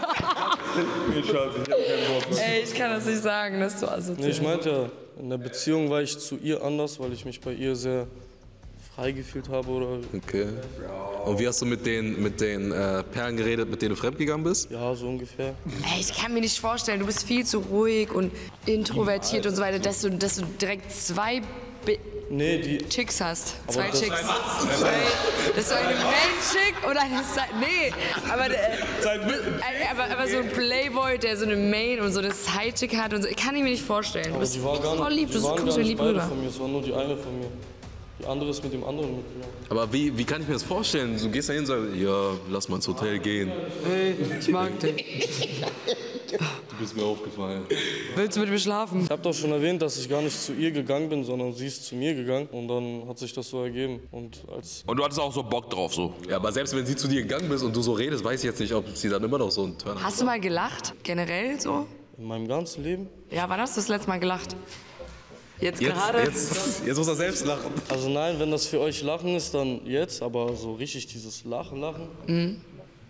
Ey, ich kann das nicht sagen, dass du asozial. Nee, ich meinte ja, in der Beziehung war ich zu ihr anders, weil ich mich bei ihr sehr frei gefühlt habe. Oder okay. Und wie hast du mit den, mit den äh, Perlen geredet, mit denen du fremdgegangen bist? Ja, so ungefähr. Ey, ich kann mir nicht vorstellen, du bist viel zu ruhig und introvertiert und so weiter, dass du, dass du direkt zwei... Be Nee, die Chicks hast. Zwei Chicks. Zwei, das ist eine Main-Chick oder eine Side... Nee, aber, äh, aber, aber so ein Playboy, der so eine Main und so eine Side-Chick hat und so, kann ich mir nicht vorstellen. Du bist voll lieb, du kommst mir lieb rüber. Von mir. Es war nur die eine von mir. Die andere ist mit dem anderen mitgegangen. Aber wie, wie kann ich mir das vorstellen? Du gehst da hin und sagst, ja, lass mal ins Hotel gehen. Hey, ich mag dich. Du bist mir aufgefallen. Willst du mit mir schlafen? Ich habe doch schon erwähnt, dass ich gar nicht zu ihr gegangen bin, sondern sie ist zu mir gegangen. Und dann hat sich das so ergeben. Und, als und du hattest auch so Bock drauf, so? Ja, aber selbst wenn sie zu dir gegangen ist und du so redest, weiß ich jetzt nicht, ob sie dann immer noch so einen Turn hat. Hast du mal gelacht? Generell so? In meinem ganzen Leben? Ja, wann hast du das letzte Mal gelacht? Jetzt, jetzt gerade? Jetzt, jetzt muss er selbst lachen. Also nein, wenn das für euch Lachen ist, dann jetzt. Aber so richtig dieses Lachen, Lachen. Mhm.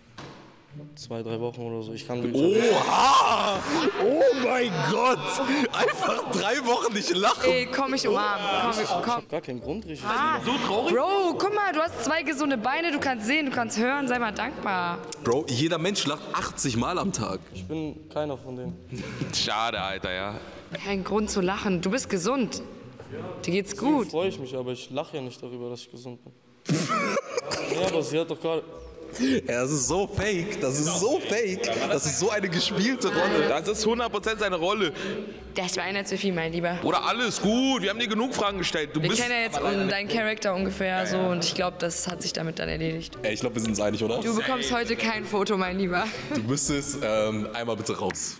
Zwei, drei Wochen oder so. Ich kann Oha! Oh mein Gott! Einfach drei Wochen nicht lachen. Ey, komm, ich umarmen. Komm, komm. Ich hab gar keinen Grund, richtig. Ah, so traurig. Bro, guck mal, du hast zwei gesunde Beine, du kannst sehen, du kannst hören, sei mal dankbar. Bro, jeder Mensch lacht achtzig Mal am Tag. Ich bin keiner von denen. Schade, Alter, ja. Kein Grund zu lachen, du bist gesund. Dir geht's gut. Freue ich mich, aber ich lache ja nicht darüber, dass ich gesund bin. Ja, aber sie hat doch gerade... Ja, das ist so fake, das ist so fake, das ist so eine gespielte Rolle. Das ist hundert Prozent seine Rolle. Das war einer zu viel, mein Lieber. Oder alles gut, wir haben dir genug Fragen gestellt. Du wir bist kennen ja jetzt um deinen Charakter ungefähr so und ich glaube, das hat sich damit dann erledigt. Ey, ich glaube, wir sind uns einig, oder? Du bekommst heute kein Foto, mein Lieber. Du müsstest ähm, einmal bitte raus.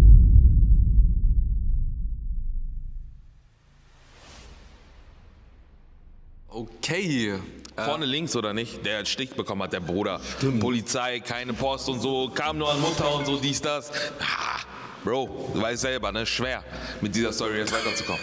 Okay. Vorne äh, links oder nicht? Der einen Stich bekommen hat, der Bruder. Stimmt. Polizei, keine Post und so, kam nur an Mutter und so, dies, das. Ha, Bro, du weißt selber, ne? Schwer, mit dieser Story jetzt weiterzukommen.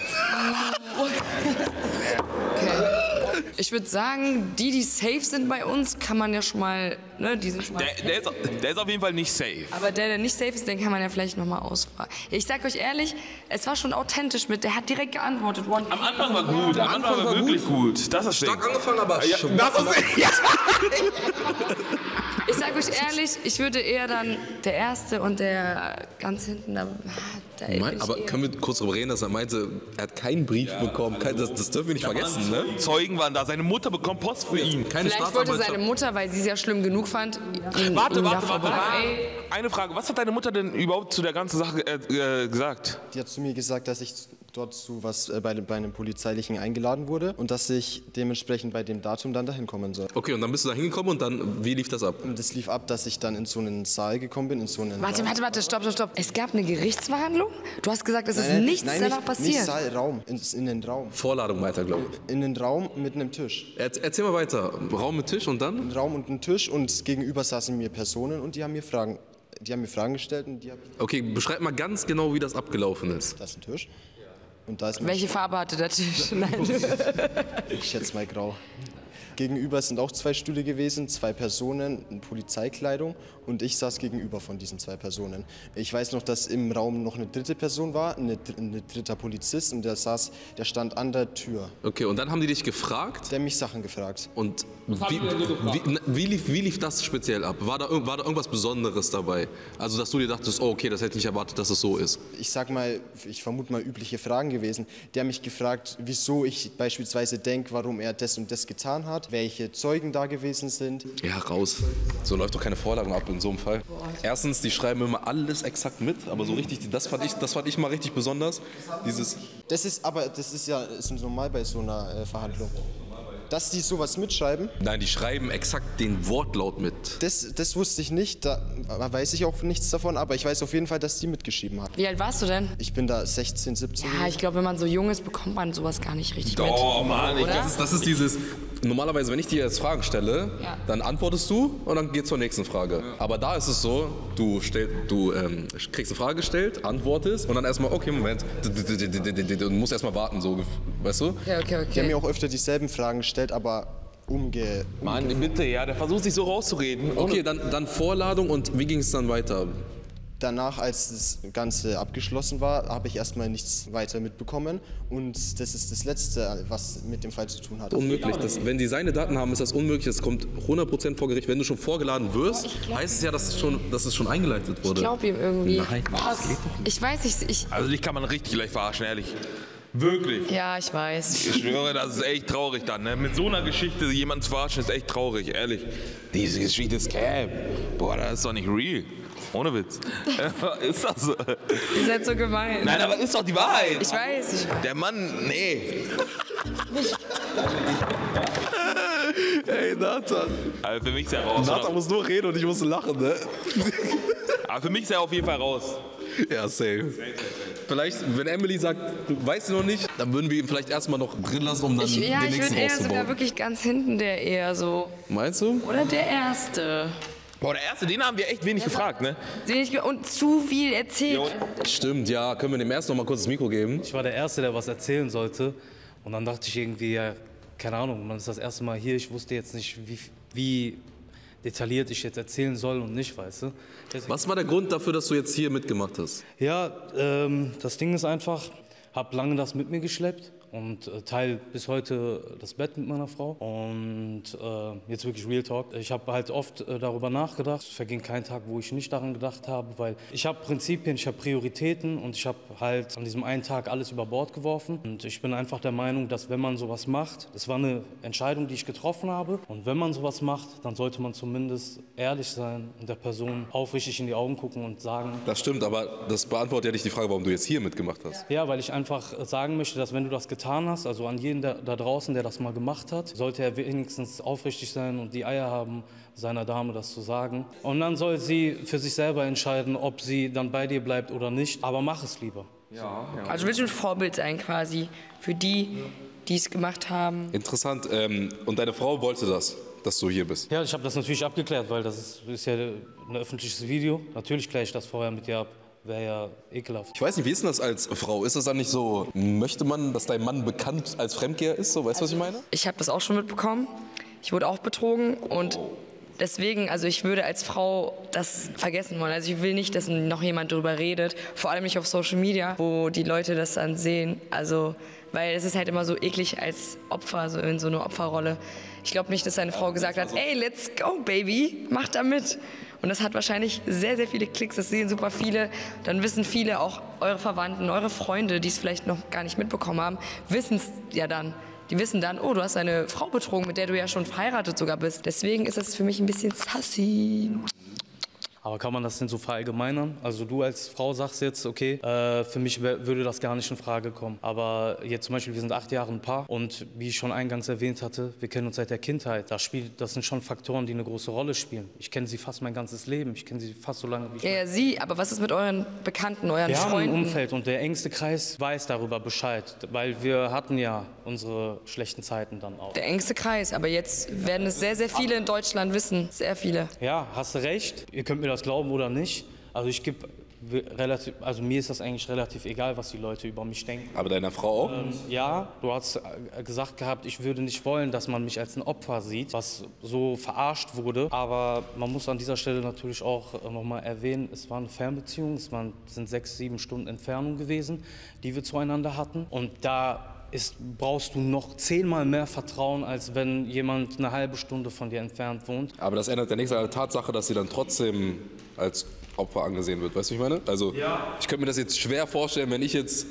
Okay. Ich würde sagen, die, die safe sind bei uns, kann man ja schon mal, ne, die sind schon mal der, der, ist, der ist auf jeden Fall nicht safe. Aber der, der nicht safe ist, den kann man ja vielleicht noch mal ausfragen. Ich sag euch ehrlich, es war schon authentisch mit, der hat direkt geantwortet. One Am Anfang war gut, am Anfang, Anfang war wirklich gut. gut. Das ist stark Ding. Angefangen, aber ja, schon. Das ist, ja. Ich sag euch ehrlich, ich würde eher dann der Erste und der ganz hinten da. da mein, aber eher. Können wir kurz darüber reden, dass er meinte, er hat keinen Brief ja, bekommen. Kein, das, das dürfen wir nicht vergessen, ne? Zeugen waren da, seine Mutter bekommt Post für ihn. Keine Vielleicht wollte seine Mutter, weil sie es ja schlimm genug fand, ihn, warte, ihn warte, warte, warte. Eine Frage, was hat deine Mutter denn überhaupt zu der ganzen Sache äh, gesagt? Die hat zu mir gesagt, dass ich dort zu was äh, bei, bei einem Polizeilichen eingeladen wurde und dass ich dementsprechend bei dem Datum dann dahin kommen soll. Okay, und dann bist du da hingekommen und dann, wie lief das ab? Und das lief ab, dass ich dann in so einen Saal gekommen bin, in so einen Warte, Raum. warte, warte, stopp, stopp, stopp. Es gab eine Gerichtsverhandlung? Du hast gesagt, es ist nein, nichts nein, danach nicht, passiert. Nicht Saal, Raum, in, in den Raum. Vorladung weiter, glaube ich. In den Raum mit einem Tisch. Er, erzähl mal weiter. Raum mit Tisch und dann? Ein Raum und ein Tisch und gegenüber saßen mir Personen und die haben mir Fragen, die haben mir Fragen gestellt und die habe ich... Okay, beschreib mal ganz genau, wie das abgelaufen ist. Das ist ein Tisch. Und da ist Welche Farbe hatte der Tisch? Nein. Ich schätze mal grau. Gegenüber sind auch zwei Stühle gewesen, zwei Personen in Polizeikleidung und ich saß gegenüber von diesen zwei Personen. Ich weiß noch, dass im Raum noch eine dritte Person war, eine, ein dritter Polizist und der saß, der stand an der Tür. Okay, und dann haben die dich gefragt? Der hat mich Sachen gefragt. Und wie, wie, wie, lief, wie lief das speziell ab? War da, war da irgendwas Besonderes dabei? Also, dass du dir dachtest, oh, okay, das hätte ich nicht erwartet, dass es so ist. Ich sag mal, ich vermute mal übliche Fragen gewesen. Der hat mich gefragt, wieso ich beispielsweise denke, warum er das und das getan hat, welche Zeugen da gewesen sind. Ja, raus. So läuft doch keine Vorladung ab in so einem Fall. Erstens, die schreiben immer alles exakt mit, aber so richtig, das fand ich, das fand ich mal richtig besonders. Dieses das ist aber, das ist ja ist normal bei so einer äh, Verhandlung. Dass die sowas mitschreiben? Nein, die schreiben exakt den Wortlaut mit. Das, das wusste ich nicht, da weiß ich auch nichts davon, aber ich weiß auf jeden Fall, dass die mitgeschrieben hat. Wie alt warst du denn? Ich bin da sechzehn, siebzehn. Ja, ich glaube, wenn man so jung ist, bekommt man sowas gar nicht richtig mit. Oh Mann, ich, Oder? das, ist, das ist dieses, normalerweise, wenn ich dir jetzt Fragen stelle, Ja. dann antwortest du und dann geht's zur nächsten Frage. Aber da ist es so, du, stell, du ähm, kriegst eine Frage gestellt, antwortest und dann erstmal, okay, Moment, du musst erstmal warten, so, weißt du? Okay, okay, okay. Die haben mir auch öfter dieselben Fragen gestellt, aber umge... Mann, bitte, ja, der versucht sich so rauszureden. Okay, dann, dann Vorladung und wie ging es dann weiter? Danach, als das Ganze abgeschlossen war, habe ich erstmal nichts weiter mitbekommen. Und das ist das Letzte, was mit dem Fall zu tun hat. Unmöglich. Das, wenn die seine Daten haben, ist das unmöglich. Das kommt hundert Prozent vor Gericht. Wenn du schon vorgeladen wirst, glaub, heißt es ja, dass es schon, dass es schon eingeleitet wurde. Ich glaube ihm irgendwie. Nein, das geht doch nicht. Ich weiß nicht, ich... Also dich kann man richtig leicht verarschen, ehrlich. Wirklich. Ja, ich weiß. Ich schwöre, das ist echt traurig dann. Ne? Mit so einer Geschichte jemanden zu verarschen, ist echt traurig, ehrlich. Diese Geschichte ist Scam. Boah, das ist doch nicht real. Ohne Witz. Ist das so? Ihr seid so gemein. Nein, aber ist doch die Wahrheit. Ich weiß, ich weiß. Der Mann, nee. Ey, Nathan. Also für mich ist er raus. Nathan muss nur reden und ich muss lachen, ne? Aber für mich ist er auf jeden Fall raus. Ja, safe. Vielleicht, wenn Emily sagt, du weißt noch nicht, dann würden wir ihn vielleicht erstmal noch drin lassen, um dann Ich, ja, den ich nächsten würde eher sogar rauszubauen. wirklich ganz hinten der eher so. Meinst du? Oder der Erste. Boah, der Erste, den haben wir echt wenig gefragt, ne? Den ich ge- Und zu viel erzählt. Stimmt, ja. Können wir dem Ersten noch mal kurz das Mikro geben? Ich war der Erste, der was erzählen sollte. Und dann dachte ich irgendwie, ja, keine Ahnung, man ist das erste Mal hier. Ich wusste jetzt nicht, wie, wie detailliert ich jetzt erzählen soll und nicht, weißt du. Deswegen, Was war der Grund dafür, dass du jetzt hier mitgemacht hast? Ja, ähm, das Ding ist einfach, habe lange das mit mir geschleppt und äh, teile bis heute das Bett mit meiner Frau. Und äh, jetzt wirklich Real Talk. Ich habe halt oft äh, darüber nachgedacht. Es verging kein Tag, wo ich nicht daran gedacht habe, weil ich habe Prinzipien, ich habe Prioritäten und ich habe halt an diesem einen Tag alles über Bord geworfen. Und ich bin einfach der Meinung, dass wenn man sowas macht, das war eine Entscheidung, die ich getroffen habe. Und wenn man sowas macht, dann sollte man zumindest ehrlich sein und der Person aufrichtig in die Augen gucken und sagen, Das stimmt, aber das beantwortet ja nicht die Frage, warum du jetzt hier mitgemacht hast. ja, weil ich einfach sagen möchte, dass wenn du das getan hast, also an jeden da, da draußen, der das mal gemacht hat, sollte er wenigstens aufrichtig sein und die Eier haben, seiner Dame das zu sagen. Und dann soll sie für sich selber entscheiden, ob sie dann bei dir bleibt oder nicht. Aber mach es lieber. Also willst du ein Vorbild sein quasi für die, die es gemacht haben. Interessant. Ähm, und deine Frau wollte das, dass du hier bist? Ja, ich habe das natürlich abgeklärt, weil das ist, ist ja ein öffentliches Video. Natürlich kläre ich das vorher mit dir ab. Wäre ja ekelhaft. Ich weiß nicht, wie ist denn das als Frau? Ist das dann nicht so, möchte man, dass dein Mann bekannt als Fremdgeher ist? So, weißt du, was ich meine? Ich habe das auch schon mitbekommen. Ich wurde auch betrogen und deswegen, also ich würde als Frau das vergessen wollen. Also ich will nicht, dass noch jemand darüber redet, vor allem nicht auf Social Media, wo die Leute das dann sehen. Also, weil es ist halt immer so eklig als Opfer, so in so eine Opferrolle. Ich glaube nicht, dass seine Frau gesagt hat, ey, let's go, baby, mach da mit. Und das hat wahrscheinlich sehr, sehr viele Klicks, das sehen super viele. Dann wissen viele, auch eure Verwandten, eure Freunde, die es vielleicht noch gar nicht mitbekommen haben, wissen es ja dann. Die wissen dann, oh, du hast eine Frau betrogen, mit der du ja schon verheiratet sogar bist. Deswegen ist das für mich ein bisschen sassy. Aber kann man das denn so verallgemeinern? Also du als Frau sagst jetzt, okay, äh, für mich wär, würde das gar nicht in Frage kommen. Aber jetzt zum Beispiel, wir sind acht Jahre ein Paar und wie ich schon eingangs erwähnt hatte, wir kennen uns seit der Kindheit. Das, spielt, das sind schon Faktoren, die eine große Rolle spielen. Ich kenne sie fast mein ganzes Leben. Ich kenne sie fast so lange wie ich... Ja, ja, sie, aber was ist mit euren Bekannten, euren Wir haben ein Freunden? Umfeld und der engste Kreis weiß darüber Bescheid, weil wir hatten ja unsere schlechten Zeiten dann auch. Der engste Kreis, aber jetzt werden es sehr, sehr viele in Deutschland wissen. Sehr viele. Ja, hast du recht. Ihr könnt mir das glauben oder nicht. Also ich gebe relativ, also mir ist das eigentlich relativ egal, was die Leute über mich denken. Aber deiner Frau auch? Ähm, ja, du hast gesagt gehabt, ich würde nicht wollen, dass man mich als ein Opfer sieht, was so verarscht wurde. Aber man muss an dieser Stelle natürlich auch nochmal erwähnen, es war eine Fernbeziehung, es waren, sind sechs, sieben Stunden Entfernung gewesen, die wir zueinander hatten. Und da ist, brauchst du noch zehnmal mehr Vertrauen, als wenn jemand eine halbe Stunde von dir entfernt wohnt. Aber das ändert ja nichts an der Tatsache, dass sie dann trotzdem als Opfer angesehen wird. Weißt du, was ich meine? Also, ja. Ich könnte mir das jetzt schwer vorstellen, wenn ich jetzt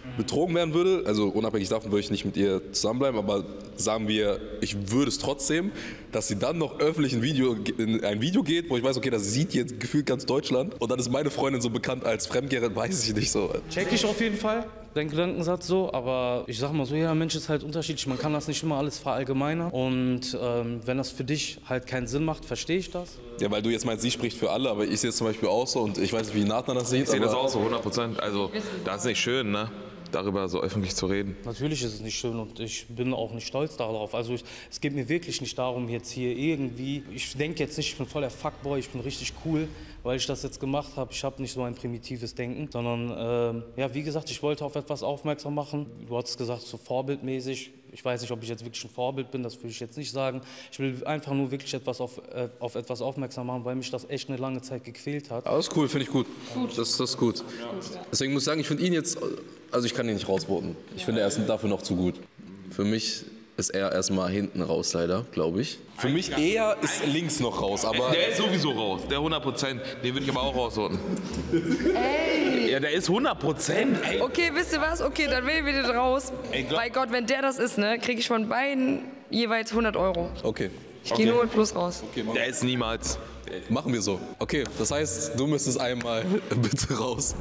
betrogen werden würde, also unabhängig davon würde ich nicht mit ihr zusammenbleiben, aber sagen wir, ich würde es trotzdem, dass sie dann noch öffentlich ein Video, in ein Video geht, wo ich weiß, okay, das sieht jetzt gefühlt ganz Deutschland und dann ist meine Freundin so bekannt als Fremdgeherin, weiß ich nicht so. Check ich auf jeden Fall, dein Gedankensatz so, aber ich sag mal so, jeder Mensch ist halt unterschiedlich, man kann das nicht immer alles verallgemeinern und ähm, wenn das für dich halt keinen Sinn macht, verstehe ich das. Ja, weil du jetzt meinst, sie spricht für alle, aber ich sehe es zum Beispiel auch so und ich weiß nicht, wie Nathan das sieht. Ich sehe das auch so, hundert Prozent. Also, das ist nicht schön, ne? Darüber so öffentlich zu reden. Natürlich ist es nicht schön und ich bin auch nicht stolz darauf. Also ich, es geht mir wirklich nicht darum, jetzt hier irgendwie, ich denke jetzt nicht, ich bin voll der Fuckboy, ich bin richtig cool, weil ich das jetzt gemacht habe. Ich habe nicht so ein primitives Denken, sondern äh, ja, wie gesagt, ich wollte auf etwas aufmerksam machen. Du hast gesagt, so vorbildmäßig. Ich weiß nicht, ob ich jetzt wirklich ein Vorbild bin, das will ich jetzt nicht sagen. Ich will einfach nur wirklich etwas auf, äh, auf etwas aufmerksam machen, weil mich das echt eine lange Zeit gequält hat. Alles cool, finde ich gut. gut. Das, das ist gut. Deswegen muss ich sagen, ich finde ihn jetzt, also ich kann ihn nicht rausvoten. Ich finde, er ist dafür noch zu gut. Für mich ist er erstmal hinten raus, leider, glaube ich. Für mich eher ist links noch raus, aber... Der ist sowieso raus, der hundert Prozent. Den würde ich aber auch rausholen. Ey! Ja, der ist hundert Prozent. Okay, wisst ihr was? Okay, dann wählen wir den raus. Ey, glaub- Bei Gott, wenn der das ist, ne, kriege ich von beiden jeweils hundert Euro. Okay. Ich gehe nur mit Plus raus. Okay, Der ist niemals. machen wir so. Okay, das heißt, du müsstest einmal bitte raus.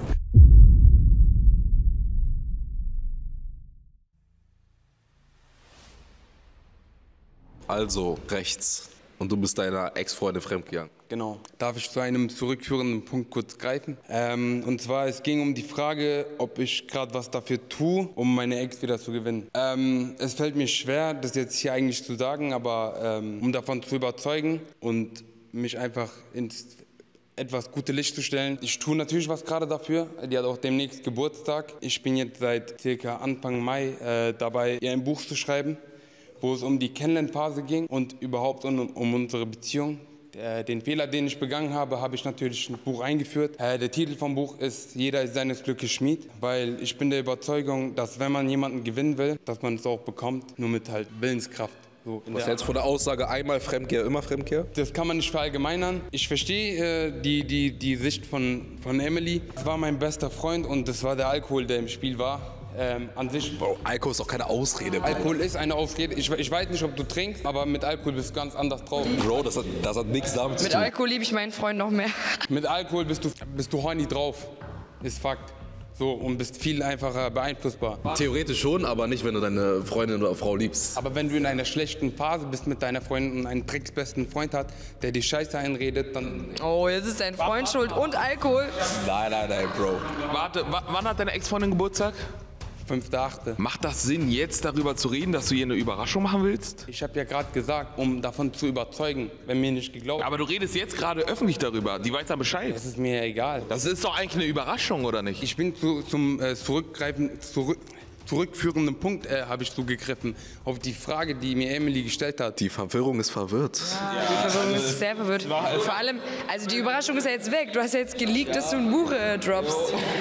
Also, rechts. Und du bist deiner Ex-Freundin fremdgegangen. Genau. Darf ich zu einem zurückführenden Punkt kurz greifen? Ähm, und zwar, es ging um die Frage, ob ich gerade was dafür tue, um meine Ex wieder zu gewinnen. Ähm, es fällt mir schwer, das jetzt hier eigentlich zu sagen, aber ähm, um davon zu überzeugen und mich einfach ins etwas gute Licht zu stellen. Ich tue natürlich was gerade dafür. Die hat auch demnächst Geburtstag. Ich bin jetzt seit circa Anfang Mai äh, dabei, ihr ein Buch zu schreiben, wo es um die Kennenlernphase ging und überhaupt um, um unsere Beziehung. Der, den Fehler, den ich begangen habe, habe ich natürlich ein Buch eingeführt. Äh, der Titel vom Buch ist Jeder ist seines Glückes Schmied, weil ich bin der Überzeugung, dass wenn man jemanden gewinnen will, dass man es auch bekommt, nur mit halt Willenskraft. So in Was der hältst du von der Aussage, einmal Fremdgeher, immer Fremdgeher? Das kann man nicht verallgemeinern. Ich verstehe äh, die, die, die Sicht von, von Emily. Das war mein bester Freund und das war der Alkohol, der im Spiel war. Ähm, an sich. Bro, Alkohol ist doch keine Ausrede. Bro. Alkohol ist eine Ausrede. Ich, ich weiß nicht, ob du trinkst, aber mit Alkohol bist du ganz anders drauf. Bro, das hat, das hat nichts damit zu Mit tun. Alkohol liebe ich meinen Freund noch mehr. Mit Alkohol bist du, bist du horny drauf. Ist Fakt. So, und bist viel einfacher beeinflussbar. Theoretisch schon, aber nicht, wenn du deine Freundin oder Frau liebst. Aber wenn du in einer schlechten Phase bist mit deiner Freundin und einen drecksbesten Freund hat, der die Scheiße einredet, dann... Oh, jetzt ist dein Freund schuld und Alkohol. Nein, nein, nein, Bro. Warte, wa- wann hat deine Ex-Freundin Geburtstag? fünfter achte Macht das Sinn, jetzt darüber zu reden, dass du ihr eine Überraschung machen willst? Ich habe ja gerade gesagt, um davon zu überzeugen, wenn mir nicht geglaubt. Aber du redest jetzt gerade öffentlich darüber. Die weiß ja Bescheid. Das ist mir ja egal. Das ist doch eigentlich eine Überraschung, oder nicht? Ich bin zu, zum äh, Zurückgreifen, zurück, zurückführenden Punkt äh, habe ich zugegriffen auf die Frage, die mir Emily gestellt hat. Die Verwirrung ist verwirrt. Die Verwirrung ist sehr verwirrt. Vor allem, also die Überraschung ist ja jetzt weg. Du hast ja jetzt geleakt, dass du ein Buch äh, droppst.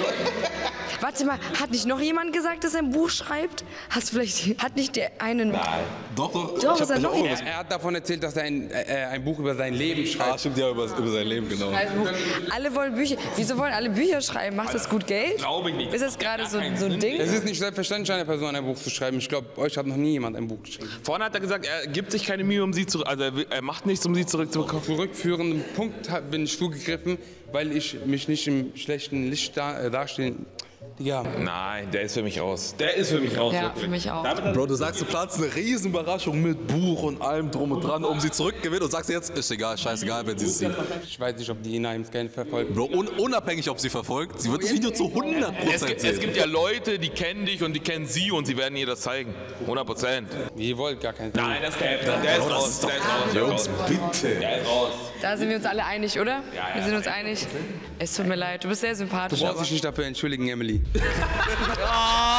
Warte mal, hat nicht noch jemand gesagt, dass er ein Buch schreibt? Hast du vielleicht, hat nicht der einen... Nein. Doch, doch. Doch, ich ist er hab noch auch Er, er hat davon erzählt, dass er ein, äh, ein Buch über sein Leben Ah, schreibt. stimmt ja über, über sein Leben, genau. Buch. Alle wollen Bücher. Wieso wollen alle Bücher schreiben? Macht das gut Geld? Glaube ich nicht. Ist das gerade so, so ein Ding? Es ist nicht selbstverständlich, einer Person ein Buch zu schreiben. Ich glaube, euch hat noch nie jemand ein Buch geschrieben. Vorhin hat er gesagt, er gibt sich keine Mühe, um sie zu, also er, will- er macht nichts, um sie zurückzubekommen. Zurückführenden Punkt hab- bin ich zugegriffen, weil ich mich nicht im schlechten Licht da, äh, darstellen. Ja. Nein, der ist für mich raus. Der ist für mich raus. Ja, wirklich. für mich auch. Bro, du sagst, du planst eine Riesenüberraschung mit Buch und allem drum und dran, um sie zurückgewinnen und sagst jetzt, ist egal, scheißegal, wenn sie es sieht. Ich weiß nicht, ob die Ina im Scan verfolgt. Bro, un unabhängig, ob sie verfolgt, sie wird das Video zu hundert Es Prozent gibt, es sehen. gibt ja Leute, die kennen dich und die kennen sie und sie werden ihr das zeigen. hundert Prozent. Wie ihr wollt, gar kein Nein, das kann der ist raus. Der ist raus. Jungs, bitte. Der ist raus. Da sind wir uns alle einig, oder? Wir sind uns einig. Es tut mir leid, du bist sehr Du sympathisch. brauchst Aber... dich nicht dafür entschuldigen, Emily. Oh,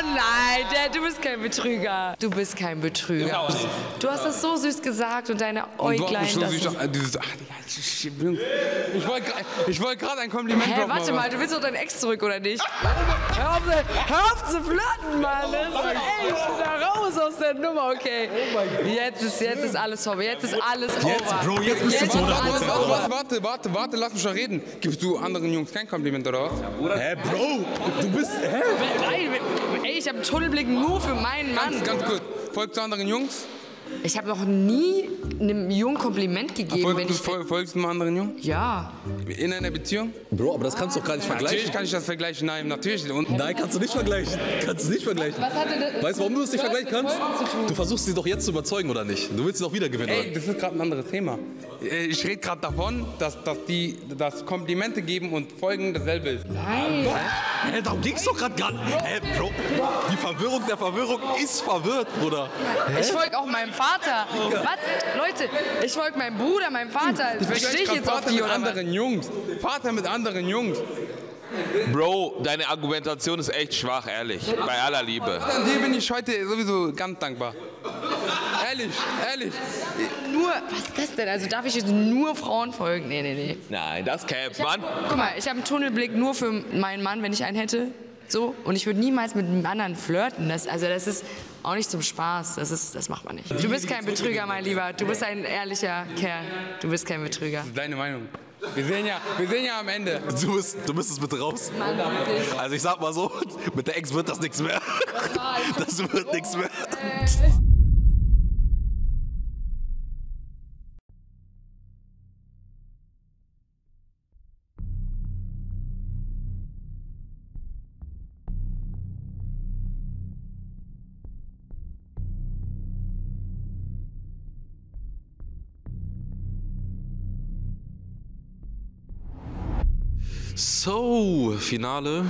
nein, der, du bist kein Betrüger. Du bist kein Betrüger. Du hast das so süß gesagt und deine Äuglein. So das süß, ist- ach, dieses, ach, ich ich wollte gra- ich wollte gerade ein Kompliment Hä, droppen, warte aber- mal, du willst doch deinen Ex zurück, oder nicht? Hör auf, hör auf zu flirten, Mann. Das ist, ey, ich bin da raus aus der Nummer, okay. Jetzt ist, jetzt ist alles vorbei, jetzt ist alles over. Bro, jetzt bist du Jetzt zu ist Warte, alles warte, over. warte, warte, warte, warte, lass mich schon reden. Gibst du anderen Jungs kein Kompliment, oder was? Hä, Bro, du bist, hä? Nein, ey, ich habe einen Tunnelblick nur für meinen Mann. Ganz, ganz kurz. Folgst du anderen Jungs? Ich habe noch nie einem Jungen Kompliment gegeben, wenn Folgst du, ich... fol- folgst du mal anderen Jungen? Ja. In einer Beziehung? Bro, aber das kannst du doch gar nicht Natürlich vergleichen. kann ich das vergleichen, nein, natürlich. Und Nein, kannst du nicht vergleichen. Kannst du nicht vergleichen. Was hatte das, Weißt du, warum du das nicht was hat vergleichen mit kannst? Folgen zu tun? Du versuchst sie doch jetzt zu überzeugen, oder nicht? Du willst sie doch wieder gewinnen, ey, oder? das ist gerade ein anderes Thema. Äh, Ich rede gerade davon, dass, dass die dass Komplimente geben und folgen dasselbe ist. Nein. Hä, darum ging's doch gerade gar nicht. Hä, Bro, die Verwirrung der Verwirrung ist verwirrt, Bruder. Ich folge auch meinem Vater. Was? Leute, ich folge meinem Bruder, meinem Vater. Ich Stehe vergleiche ich gerade jetzt auf Vater die mit oder was? anderen Jungs. Vater mit anderen Jungs. Bro, deine Argumentation ist echt schwach, ehrlich. Bei aller Liebe. An dir bin ich heute sowieso ganz dankbar. Ehrlich, ehrlich. Nur, was ist das denn? Also darf ich jetzt nur Frauen folgen? Nee, nee, nee. Nein, das Cap, Mann. Guck mal, ich habe einen Tunnelblick nur für meinen Mann, wenn ich einen hätte. So. Und ich würde niemals mit einem anderen flirten. Das, also das ist auch nicht zum Spaß. Das, ist, das macht man nicht. Du bist kein Betrüger, mein Lieber. Du bist ein ehrlicher Kerl. Du bist kein Betrüger. Das ist deine Meinung. Wir sehen ja, wir sehen ja am Ende. Du bist, du bist es bitte raus. Also ich sag mal so, mit der Ex wird das nichts mehr. Das wird nichts mehr. So, Finale.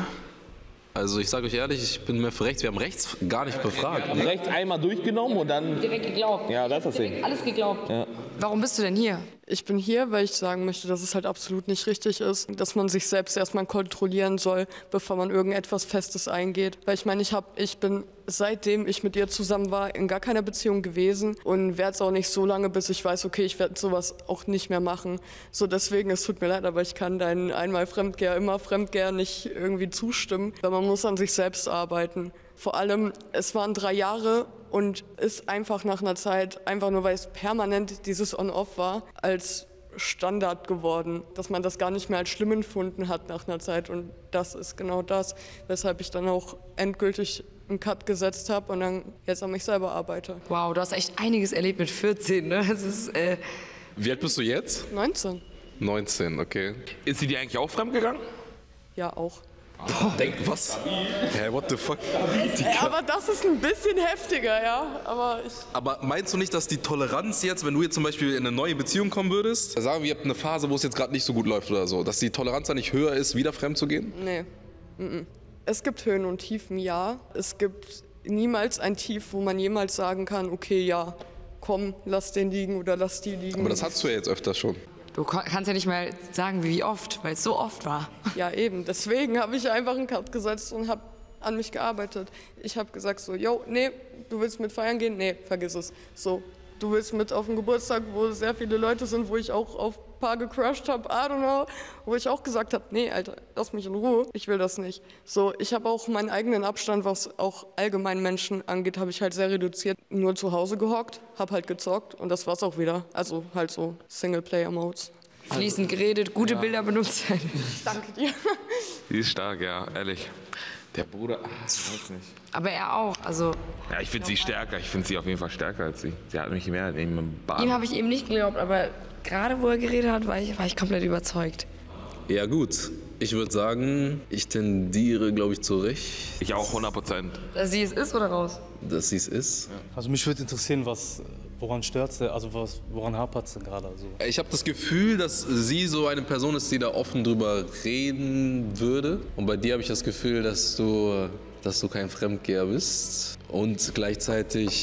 Also ich sage euch ehrlich, ich bin mehr für rechts. Wir haben rechts gar nicht befragt. Rechts einmal durchgenommen und dann. Direkt geglaubt. Ja, das ist das Ding. Direkt alles geglaubt. Ja. Warum bist du denn hier? Ich bin hier, weil ich sagen möchte, dass es halt absolut nicht richtig ist, dass man sich selbst erstmal kontrollieren soll, bevor man irgendetwas Festes eingeht. Weil ich meine, ich, hab, ich bin seitdem ich mit ihr zusammen war, in gar keiner Beziehung gewesen und werde es auch nicht so lange, bis ich weiß, okay, ich werde sowas auch nicht mehr machen. So deswegen, es tut mir leid, aber ich kann deinen einmal Fremdgeher, immer Fremdgeher nicht irgendwie zustimmen, weil man muss an sich selbst arbeiten. Vor allem, es waren drei Jahre und ist einfach nach einer Zeit, einfach nur weil es permanent dieses On-Off war, als Standard geworden, dass man das gar nicht mehr als schlimm empfunden hat nach einer Zeit. Und das ist genau das, weshalb ich dann auch endgültig einen Cut gesetzt habe und dann jetzt an mich selber arbeite. Wow, du hast echt einiges erlebt mit vierzehn, ne? Das ist, äh Wie alt bist du jetzt? neunzehn. neunzehn, okay. Ist sie dir eigentlich auch fremdgegangen? Ja, auch. Denk, was? Hä, what the fuck? Aber das ist ein bisschen heftiger, ja. Aber ich Aber meinst du nicht, dass die Toleranz jetzt, wenn du jetzt zum Beispiel in eine neue Beziehung kommen würdest, sagen wir, ihr habt eine Phase, wo es jetzt gerade nicht so gut läuft oder so, dass die Toleranz da nicht höher ist, wieder fremd zu gehen? Nee. Mm-mm. Es gibt Höhen und Tiefen, ja. Es gibt niemals ein Tief, wo man jemals sagen kann, okay, ja, komm, lass den liegen oder lass die liegen. Aber das hast du ja jetzt öfters schon. Du kannst ja nicht mal sagen, wie oft, weil es so oft war. Ja, eben. Deswegen habe ich einfach einen Cut gesetzt und habe an mich gearbeitet. Ich habe gesagt so, yo, nee, du willst mit feiern gehen? Nee, vergiss es. So, du willst mit auf den Geburtstag, wo sehr viele Leute sind, wo ich auch auf ein paar gecrushed habe, I don't know, wo ich auch gesagt habe, nee, Alter, lass mich in Ruhe, ich will das nicht. So, ich habe auch meinen eigenen Abstand, was auch allgemein Menschen angeht, habe ich halt sehr reduziert. Nur zu Hause gehockt, habe halt gezockt und das war's auch wieder. Also halt so Singleplayer-Modes. Fließend geredet, gute Bilder benutzt. Danke dir. Die ist stark, ja, ehrlich. Der Bruder, ah, ich weiß nicht. Aber er auch, also Ja, ich finde sie stärker. Ich finde sie auf jeden Fall stärker als sie. Sie hat mich mehr in dem Bahn. ihm habe ich eben nicht geglaubt, aber gerade wo er geredet hat, war ich, war ich komplett überzeugt. Ja gut, ich würde sagen, ich tendiere, glaube ich, zu Recht, Ich auch hundert Prozent. Dass sie es ist oder raus? dass sie es ist. Also mich würde interessieren, was, woran stört es, also was, woran hapert es denn gerade? Also, Ich habe das Gefühl, dass sie so eine Person ist, die da offen drüber reden würde. Und bei dir habe ich das Gefühl, dass du, dass du kein Fremdgeher bist. Und gleichzeitig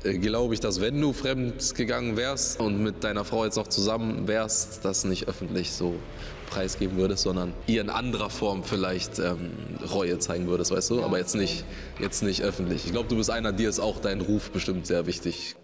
glaube ich, dass wenn du fremd gegangen wärst und mit deiner Frau jetzt noch zusammen wärst, das nicht öffentlich so preisgeben würdest, sondern ihr in anderer Form vielleicht ähm, Reue zeigen würdest, weißt du? Aber jetzt nicht, jetzt nicht öffentlich. Ich glaube, du bist einer, dir ist auch dein Ruf bestimmt sehr wichtig.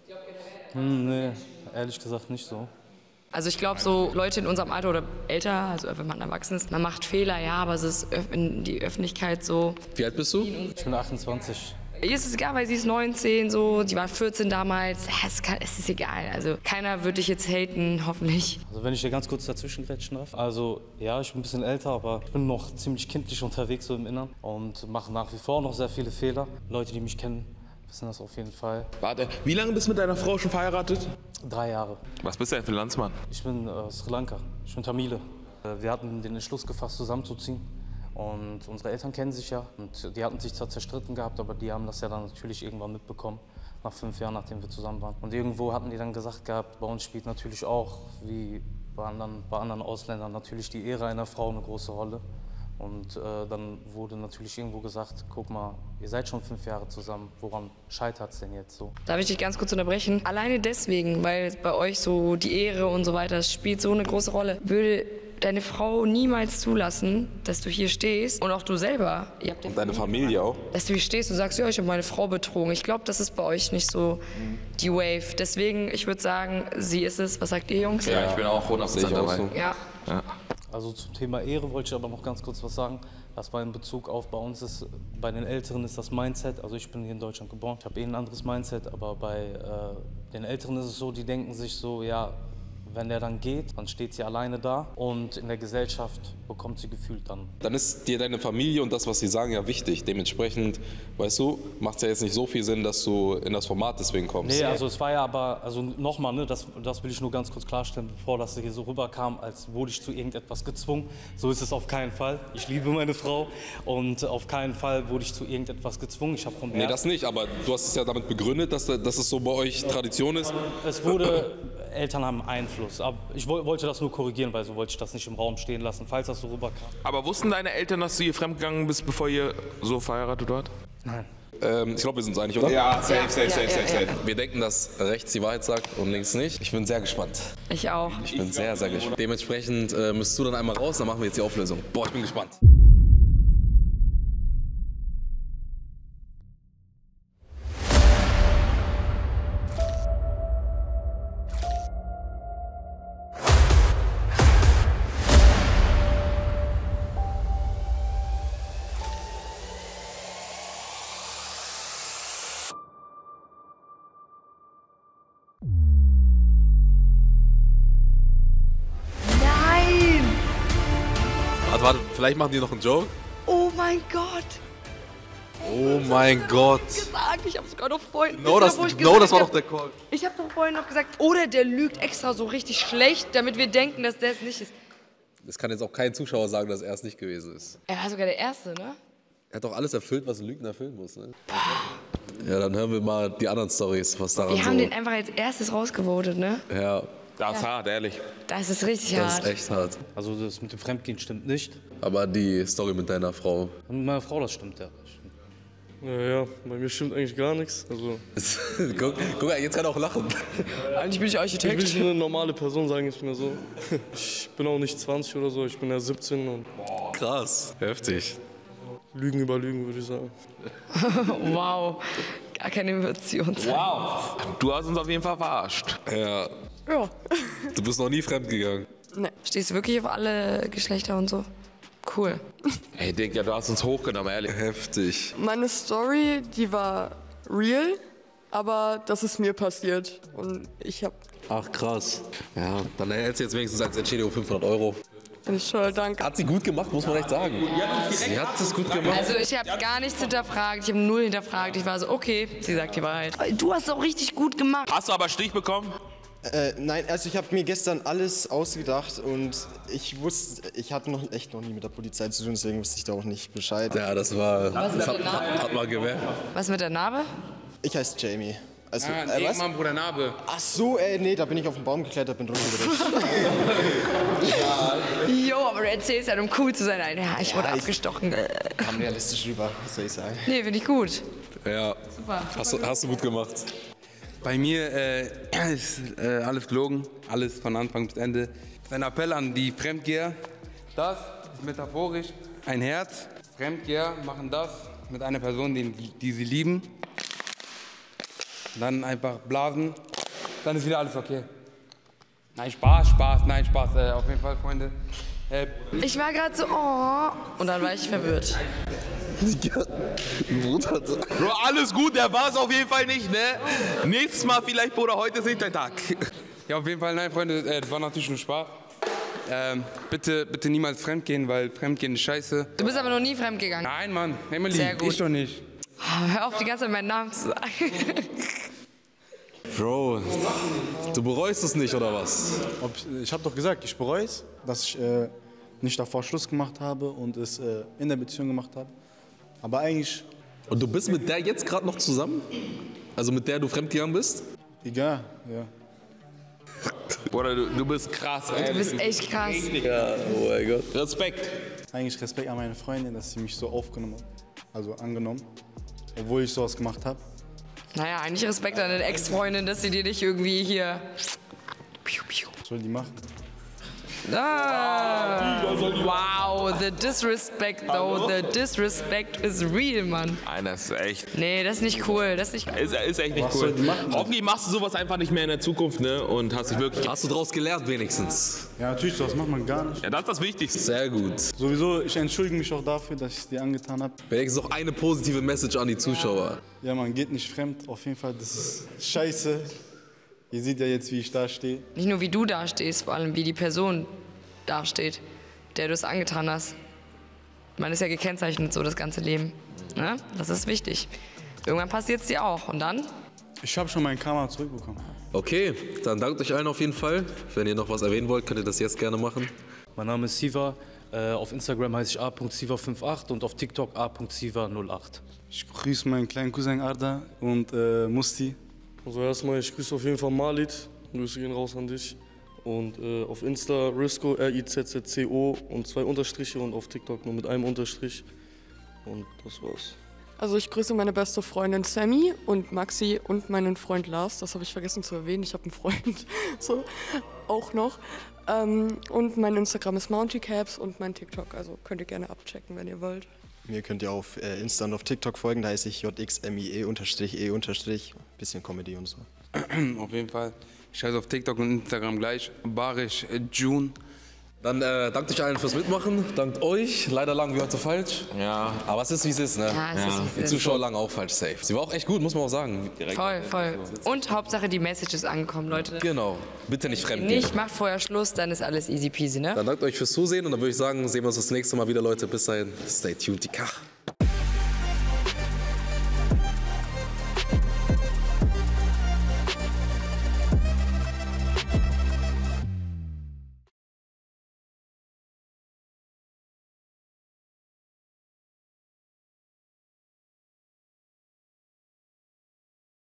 Hm, nee, ehrlich gesagt nicht so. Also ich glaube, so Leute in unserem Alter oder älter, also wenn man erwachsen ist, man macht Fehler, ja, aber es ist in die Öffentlichkeit so. Wie alt bist du? Ich bin achtundzwanzig. Ihr ist es egal, weil sie ist neunzehn, so, die war vierzehn damals. Ja, es, kann, es ist egal. Also keiner würde dich jetzt haten, hoffentlich. Also wenn ich dir ganz kurz dazwischen grätschen darf. Also ja, ich bin ein bisschen älter, aber ich bin noch ziemlich kindlich unterwegs so im Innern und mache nach wie vor noch sehr viele Fehler. Leute, die mich kennen, wissen das auf jeden Fall. Warte, wie lange bist du mit deiner Frau schon verheiratet? Drei Jahre. Was bist du denn für ein Landsmann? Ich bin äh, Sri Lanka, ich bin Tamile. Äh, wir hatten den Entschluss gefasst, zusammenzuziehen. Und unsere Eltern kennen sich ja und die hatten sich zwar zerstritten gehabt, aber die haben das ja dann natürlich irgendwann mitbekommen, nach fünf Jahren, nachdem wir zusammen waren. Und irgendwo hatten die dann gesagt gehabt, bei uns spielt natürlich auch, wie bei anderen, bei anderen Ausländern, natürlich die Ehre einer Frau eine große Rolle. Und äh, dann wurde natürlich irgendwo gesagt, guck mal, ihr seid schon fünf Jahre zusammen, woran scheitert es denn jetzt so? Darf ich dich ganz kurz unterbrechen? Alleine deswegen, weil bei euch so die Ehre und so weiter, das spielt so eine große Rolle, würde deine Frau niemals zulassen, dass du hier stehst und auch du selber. Ihr habt ja Und deine Familie auch? Dass du hier stehst und sagst, ja, ich habe meine Frau betrogen. Ich glaube, das ist bei euch nicht so die Wave. Deswegen, ich würde sagen, sie ist es. Was sagt ihr, Jungs? Ja, ich bin auch hundert Prozent dabei. So. Ja. Ja. Also zum Thema Ehre wollte ich aber noch ganz kurz was sagen. Das war in Bezug auf, bei uns ist, bei den Älteren ist das Mindset, also ich bin hier in Deutschland geboren, ich habe eh ein anderes Mindset, aber bei äh, den Älteren ist es so, die denken sich so, ja, wenn der dann geht, dann steht sie alleine da und in der Gesellschaft bekommt sie gefühlt dann. Dann ist dir deine Familie und das, was sie sagen, ja wichtig. Dementsprechend, weißt du, macht es ja jetzt nicht so viel Sinn, dass du in das Format deswegen kommst. Nee, also es war ja aber, also nochmal, ne, das, das will ich nur ganz kurz klarstellen, bevor das hier so rüberkam, als wurde ich zu irgendetwas gezwungen. So ist es auf keinen Fall. Ich liebe meine Frau und auf keinen Fall wurde ich zu irgendetwas gezwungen. Ich habe vom Nee, das nicht, aber du hast es ja damit begründet, dass, dass es so bei euch Tradition ist. Es wurde, Eltern haben Einfluss. Aber ich wollte das nur korrigieren, weil so wollte ich das nicht im Raum stehen lassen, falls das so rüberkam. Aber wussten deine Eltern, dass du hier fremdgegangen bist, bevor ihr so verheiratet wart? Nein. Ähm, ich glaube, wir sind uns einig, oder? Ja, safe, safe, Ja, safe, ja, safe, ja, safe. Wir denken, dass rechts die Wahrheit sagt und links nicht. Ich bin sehr gespannt. Ich auch. Ich bin sehr, sehr gespannt. Dementsprechend äh, müsst du dann einmal raus, dann machen wir jetzt die Auflösung. Boah, ich bin gespannt. Warte, warte, vielleicht machen die noch einen Joke. Oh mein Gott. Oh mein Gott. Gesagt, ich habe sogar noch vorhin. No, das, Wisst ihr, wo ich no, gesagt das war hab? doch der Call. Ich habe doch vorhin noch gesagt, oder der lügt extra so richtig schlecht, damit wir denken, dass der es nicht ist. Das kann jetzt auch kein Zuschauer sagen, dass er es nicht gewesen ist. Er war sogar der Erste, ne? Er hat doch alles erfüllt, was ein Lügner erfüllen muss. Ne? Ja, dann hören wir mal die anderen Storys, was daran Wir so... haben den einfach als erstes rausgevotet, ne? Ja, Das ist hart, ehrlich. Das ist richtig das hart. ist echt hart. Also das mit dem Fremdgehen stimmt nicht. Aber die Story mit deiner Frau... Und mit meiner Frau, das stimmt ja. Ja, ja, bei mir stimmt eigentlich gar nichts. Also, guck, guck mal, jetzt kann er auch lachen. Eigentlich bin ich ich Architekt. bin eine normale Person, sagen wir es mir so. Ich bin auch nicht zwanzig oder so, ich bin ja siebzehn und Krass, heftig. Lügen über Lügen, würde ich sagen. Wow. Gar keine Emotion. Wow. Du hast uns auf jeden Fall verarscht. Ja, Ja. du bist noch nie fremdgegangen. Nee. Stehst du wirklich auf alle Geschlechter und so? Cool. Ey, Digga, du hast uns hochgenommen, ehrlich. Heftig. Meine Story, die war real, aber das ist mir passiert. Und ich hab, Ach, krass. Ja, dann erhältst du jetzt wenigstens als Entschädigung fünfhundert Euro. bin ich toll, danke. Hat sie gut gemacht, muss man echt sagen. Sie hat es gut gemacht. Also ich habe gar nichts hinterfragt, ich habe null hinterfragt. Ich war so, okay, sie sagt die Wahrheit. Du hast auch richtig gut gemacht. Hast du aber Stich bekommen? Äh, nein, also ich habe mir gestern alles ausgedacht und ich wusste, ich hatte noch echt noch nie mit der Polizei zu tun, deswegen wusste ich da auch nicht Bescheid. Ja, das war... Was ist hat, der Name? hat mal gemerkt. Was mit der Narbe? Ich heiße Jamie. Also, Ah, äh, was? irgendwann, Bruder Narbe. Ach so, ey, nee, da bin ich auf den Baum geklettert, bin runtergerutscht. Jo, aber du erzählst halt, um cool zu sein. Ja, ich wurde Ja, ich- abgestochen. Äh. Kam realistisch rüber, was soll ich sagen. Nee, finde ich gut. Ja, Super. hast, du- hast du gut gemacht. Bei mir äh, ist äh, alles gelogen, alles von Anfang bis Ende. Das ist ein Appell an die Fremdgeher. Das ist metaphorisch ein Herz. Fremdgeher machen das mit einer Person, die, die sie lieben. Dann einfach blasen, dann ist wieder alles okay. Nein, Spaß, Spaß, nein, Spaß. Äh, auf jeden Fall, Freunde. Äh, Ich war gerade so, oh, und dann war ich verwirrt. Bro, alles gut, der war es auf jeden Fall nicht, ne? Nächstes Mal vielleicht, Bruder, heute ist nicht dein Tag. Ja, auf jeden Fall, nein, Freunde, äh, das war natürlich nur Spaß. Ähm, bitte, bitte niemals fremdgehen, weil Fremdgehen ist scheiße. Du bist aber noch nie fremdgegangen. Nein, Mann, Emily, Sehr gut. ich doch nicht. Hör auf, die ganze Zeit meinen Namen zu sagen. Bro, du bereust es nicht, oder was? Ob, ich habe doch gesagt, ich bereue es, dass ich äh, nicht davor Schluss gemacht habe und es äh, in der Beziehung gemacht habe. Aber eigentlich... Und du bist mit der jetzt gerade noch zusammen? Also mit der du fremdgegangen bist? Egal, ja. Bruder, du, du bist krass, ey. Du bist echt krass. Ja, oh mein Gott. Respekt. Eigentlich Respekt an meine Freundin, dass sie mich so aufgenommen hat, also angenommen, obwohl ich sowas gemacht habe. Naja, eigentlich Respekt an deine Ex-Freundin, dass sie dir nicht irgendwie hier... Was soll die machen? Ah, wow, the disrespect though, the disrespect is real, Mann. Nein, das ist echt. Nee, das ist nicht cool, das ist nicht cool. Ist, ist echt nicht Was cool. soll die machen? Hoffentlich machst du sowas einfach nicht mehr in der Zukunft, ne? Und hast dich wirklich. Hast du daraus gelernt wenigstens? Ja, natürlich, sowas macht man gar nicht. Ja, das ist das Wichtigste. Sehr gut. Sowieso, ich entschuldige mich auch dafür, dass ich es dir angetan habe. Wenigstens auch eine positive Message an die Zuschauer. Ja, man geht nicht fremd, auf jeden Fall, das ist scheiße. Ihr seht ja jetzt, wie ich da stehe. Nicht nur wie du dastehst, vor allem wie die Person dasteht, der du es angetan hast. Man ist ja gekennzeichnet so das ganze Leben. Ne? Das ist wichtig. Irgendwann passiert es dir auch und dann? Ich habe schon meinen Karma zurückbekommen. Okay, dann dankt euch allen auf jeden Fall. Wenn ihr noch was erwähnen wollt, könnt ihr das jetzt gerne machen. Mein Name ist Siva. Äh, auf Instagram heiße ich a punkt siva achtundfünfzig und auf TikTok a punkt siva null acht. Ich grüße meinen kleinen Cousin Arda und äh, Musti. Also erstmal, ich grüße auf jeden Fall Malit. Grüße gehen raus an dich. Und äh, auf Insta Rizco, R I Z Z C O und zwei Unterstriche und auf TikTok nur mit einem Unterstrich. Und das war's. Also ich grüße meine beste Freundin Sammy und Maxi und meinen Freund Lars. Das habe ich vergessen zu erwähnen. Ich habe einen Freund, so auch noch. Ähm, und mein Instagram ist Mountycaps und mein TikTok. Also könnt ihr gerne abchecken, wenn ihr wollt. Mir könnt ihr auf äh, Insta und auf TikTok folgen, da heiße ich J X M I E unterstrich E unterstrich. Bisschen Comedy und so. Auf jeden Fall. Ich heiße auf TikTok und Instagram gleich. Barisch äh, June. Dann äh, dankt euch allen fürs Mitmachen. Dankt euch. Leider lagen wir heute falsch. Ja. Aber es ist, wie es ist, ne? Ja, es ist, wie es Die ist. Zuschauer lagen auch falsch safe. Sie war auch echt gut, muss man auch sagen. Voll, voll. Und Hauptsache die Message ist angekommen, Leute. Genau. Bitte nicht fremdgehen. Nicht, macht vorher Schluss, dann ist alles easy peasy, ne? Dann dankt euch fürs Zusehen und dann würde ich sagen, sehen wir uns das nächste Mal wieder, Leute. Bis dahin, stay tuned, die Kach.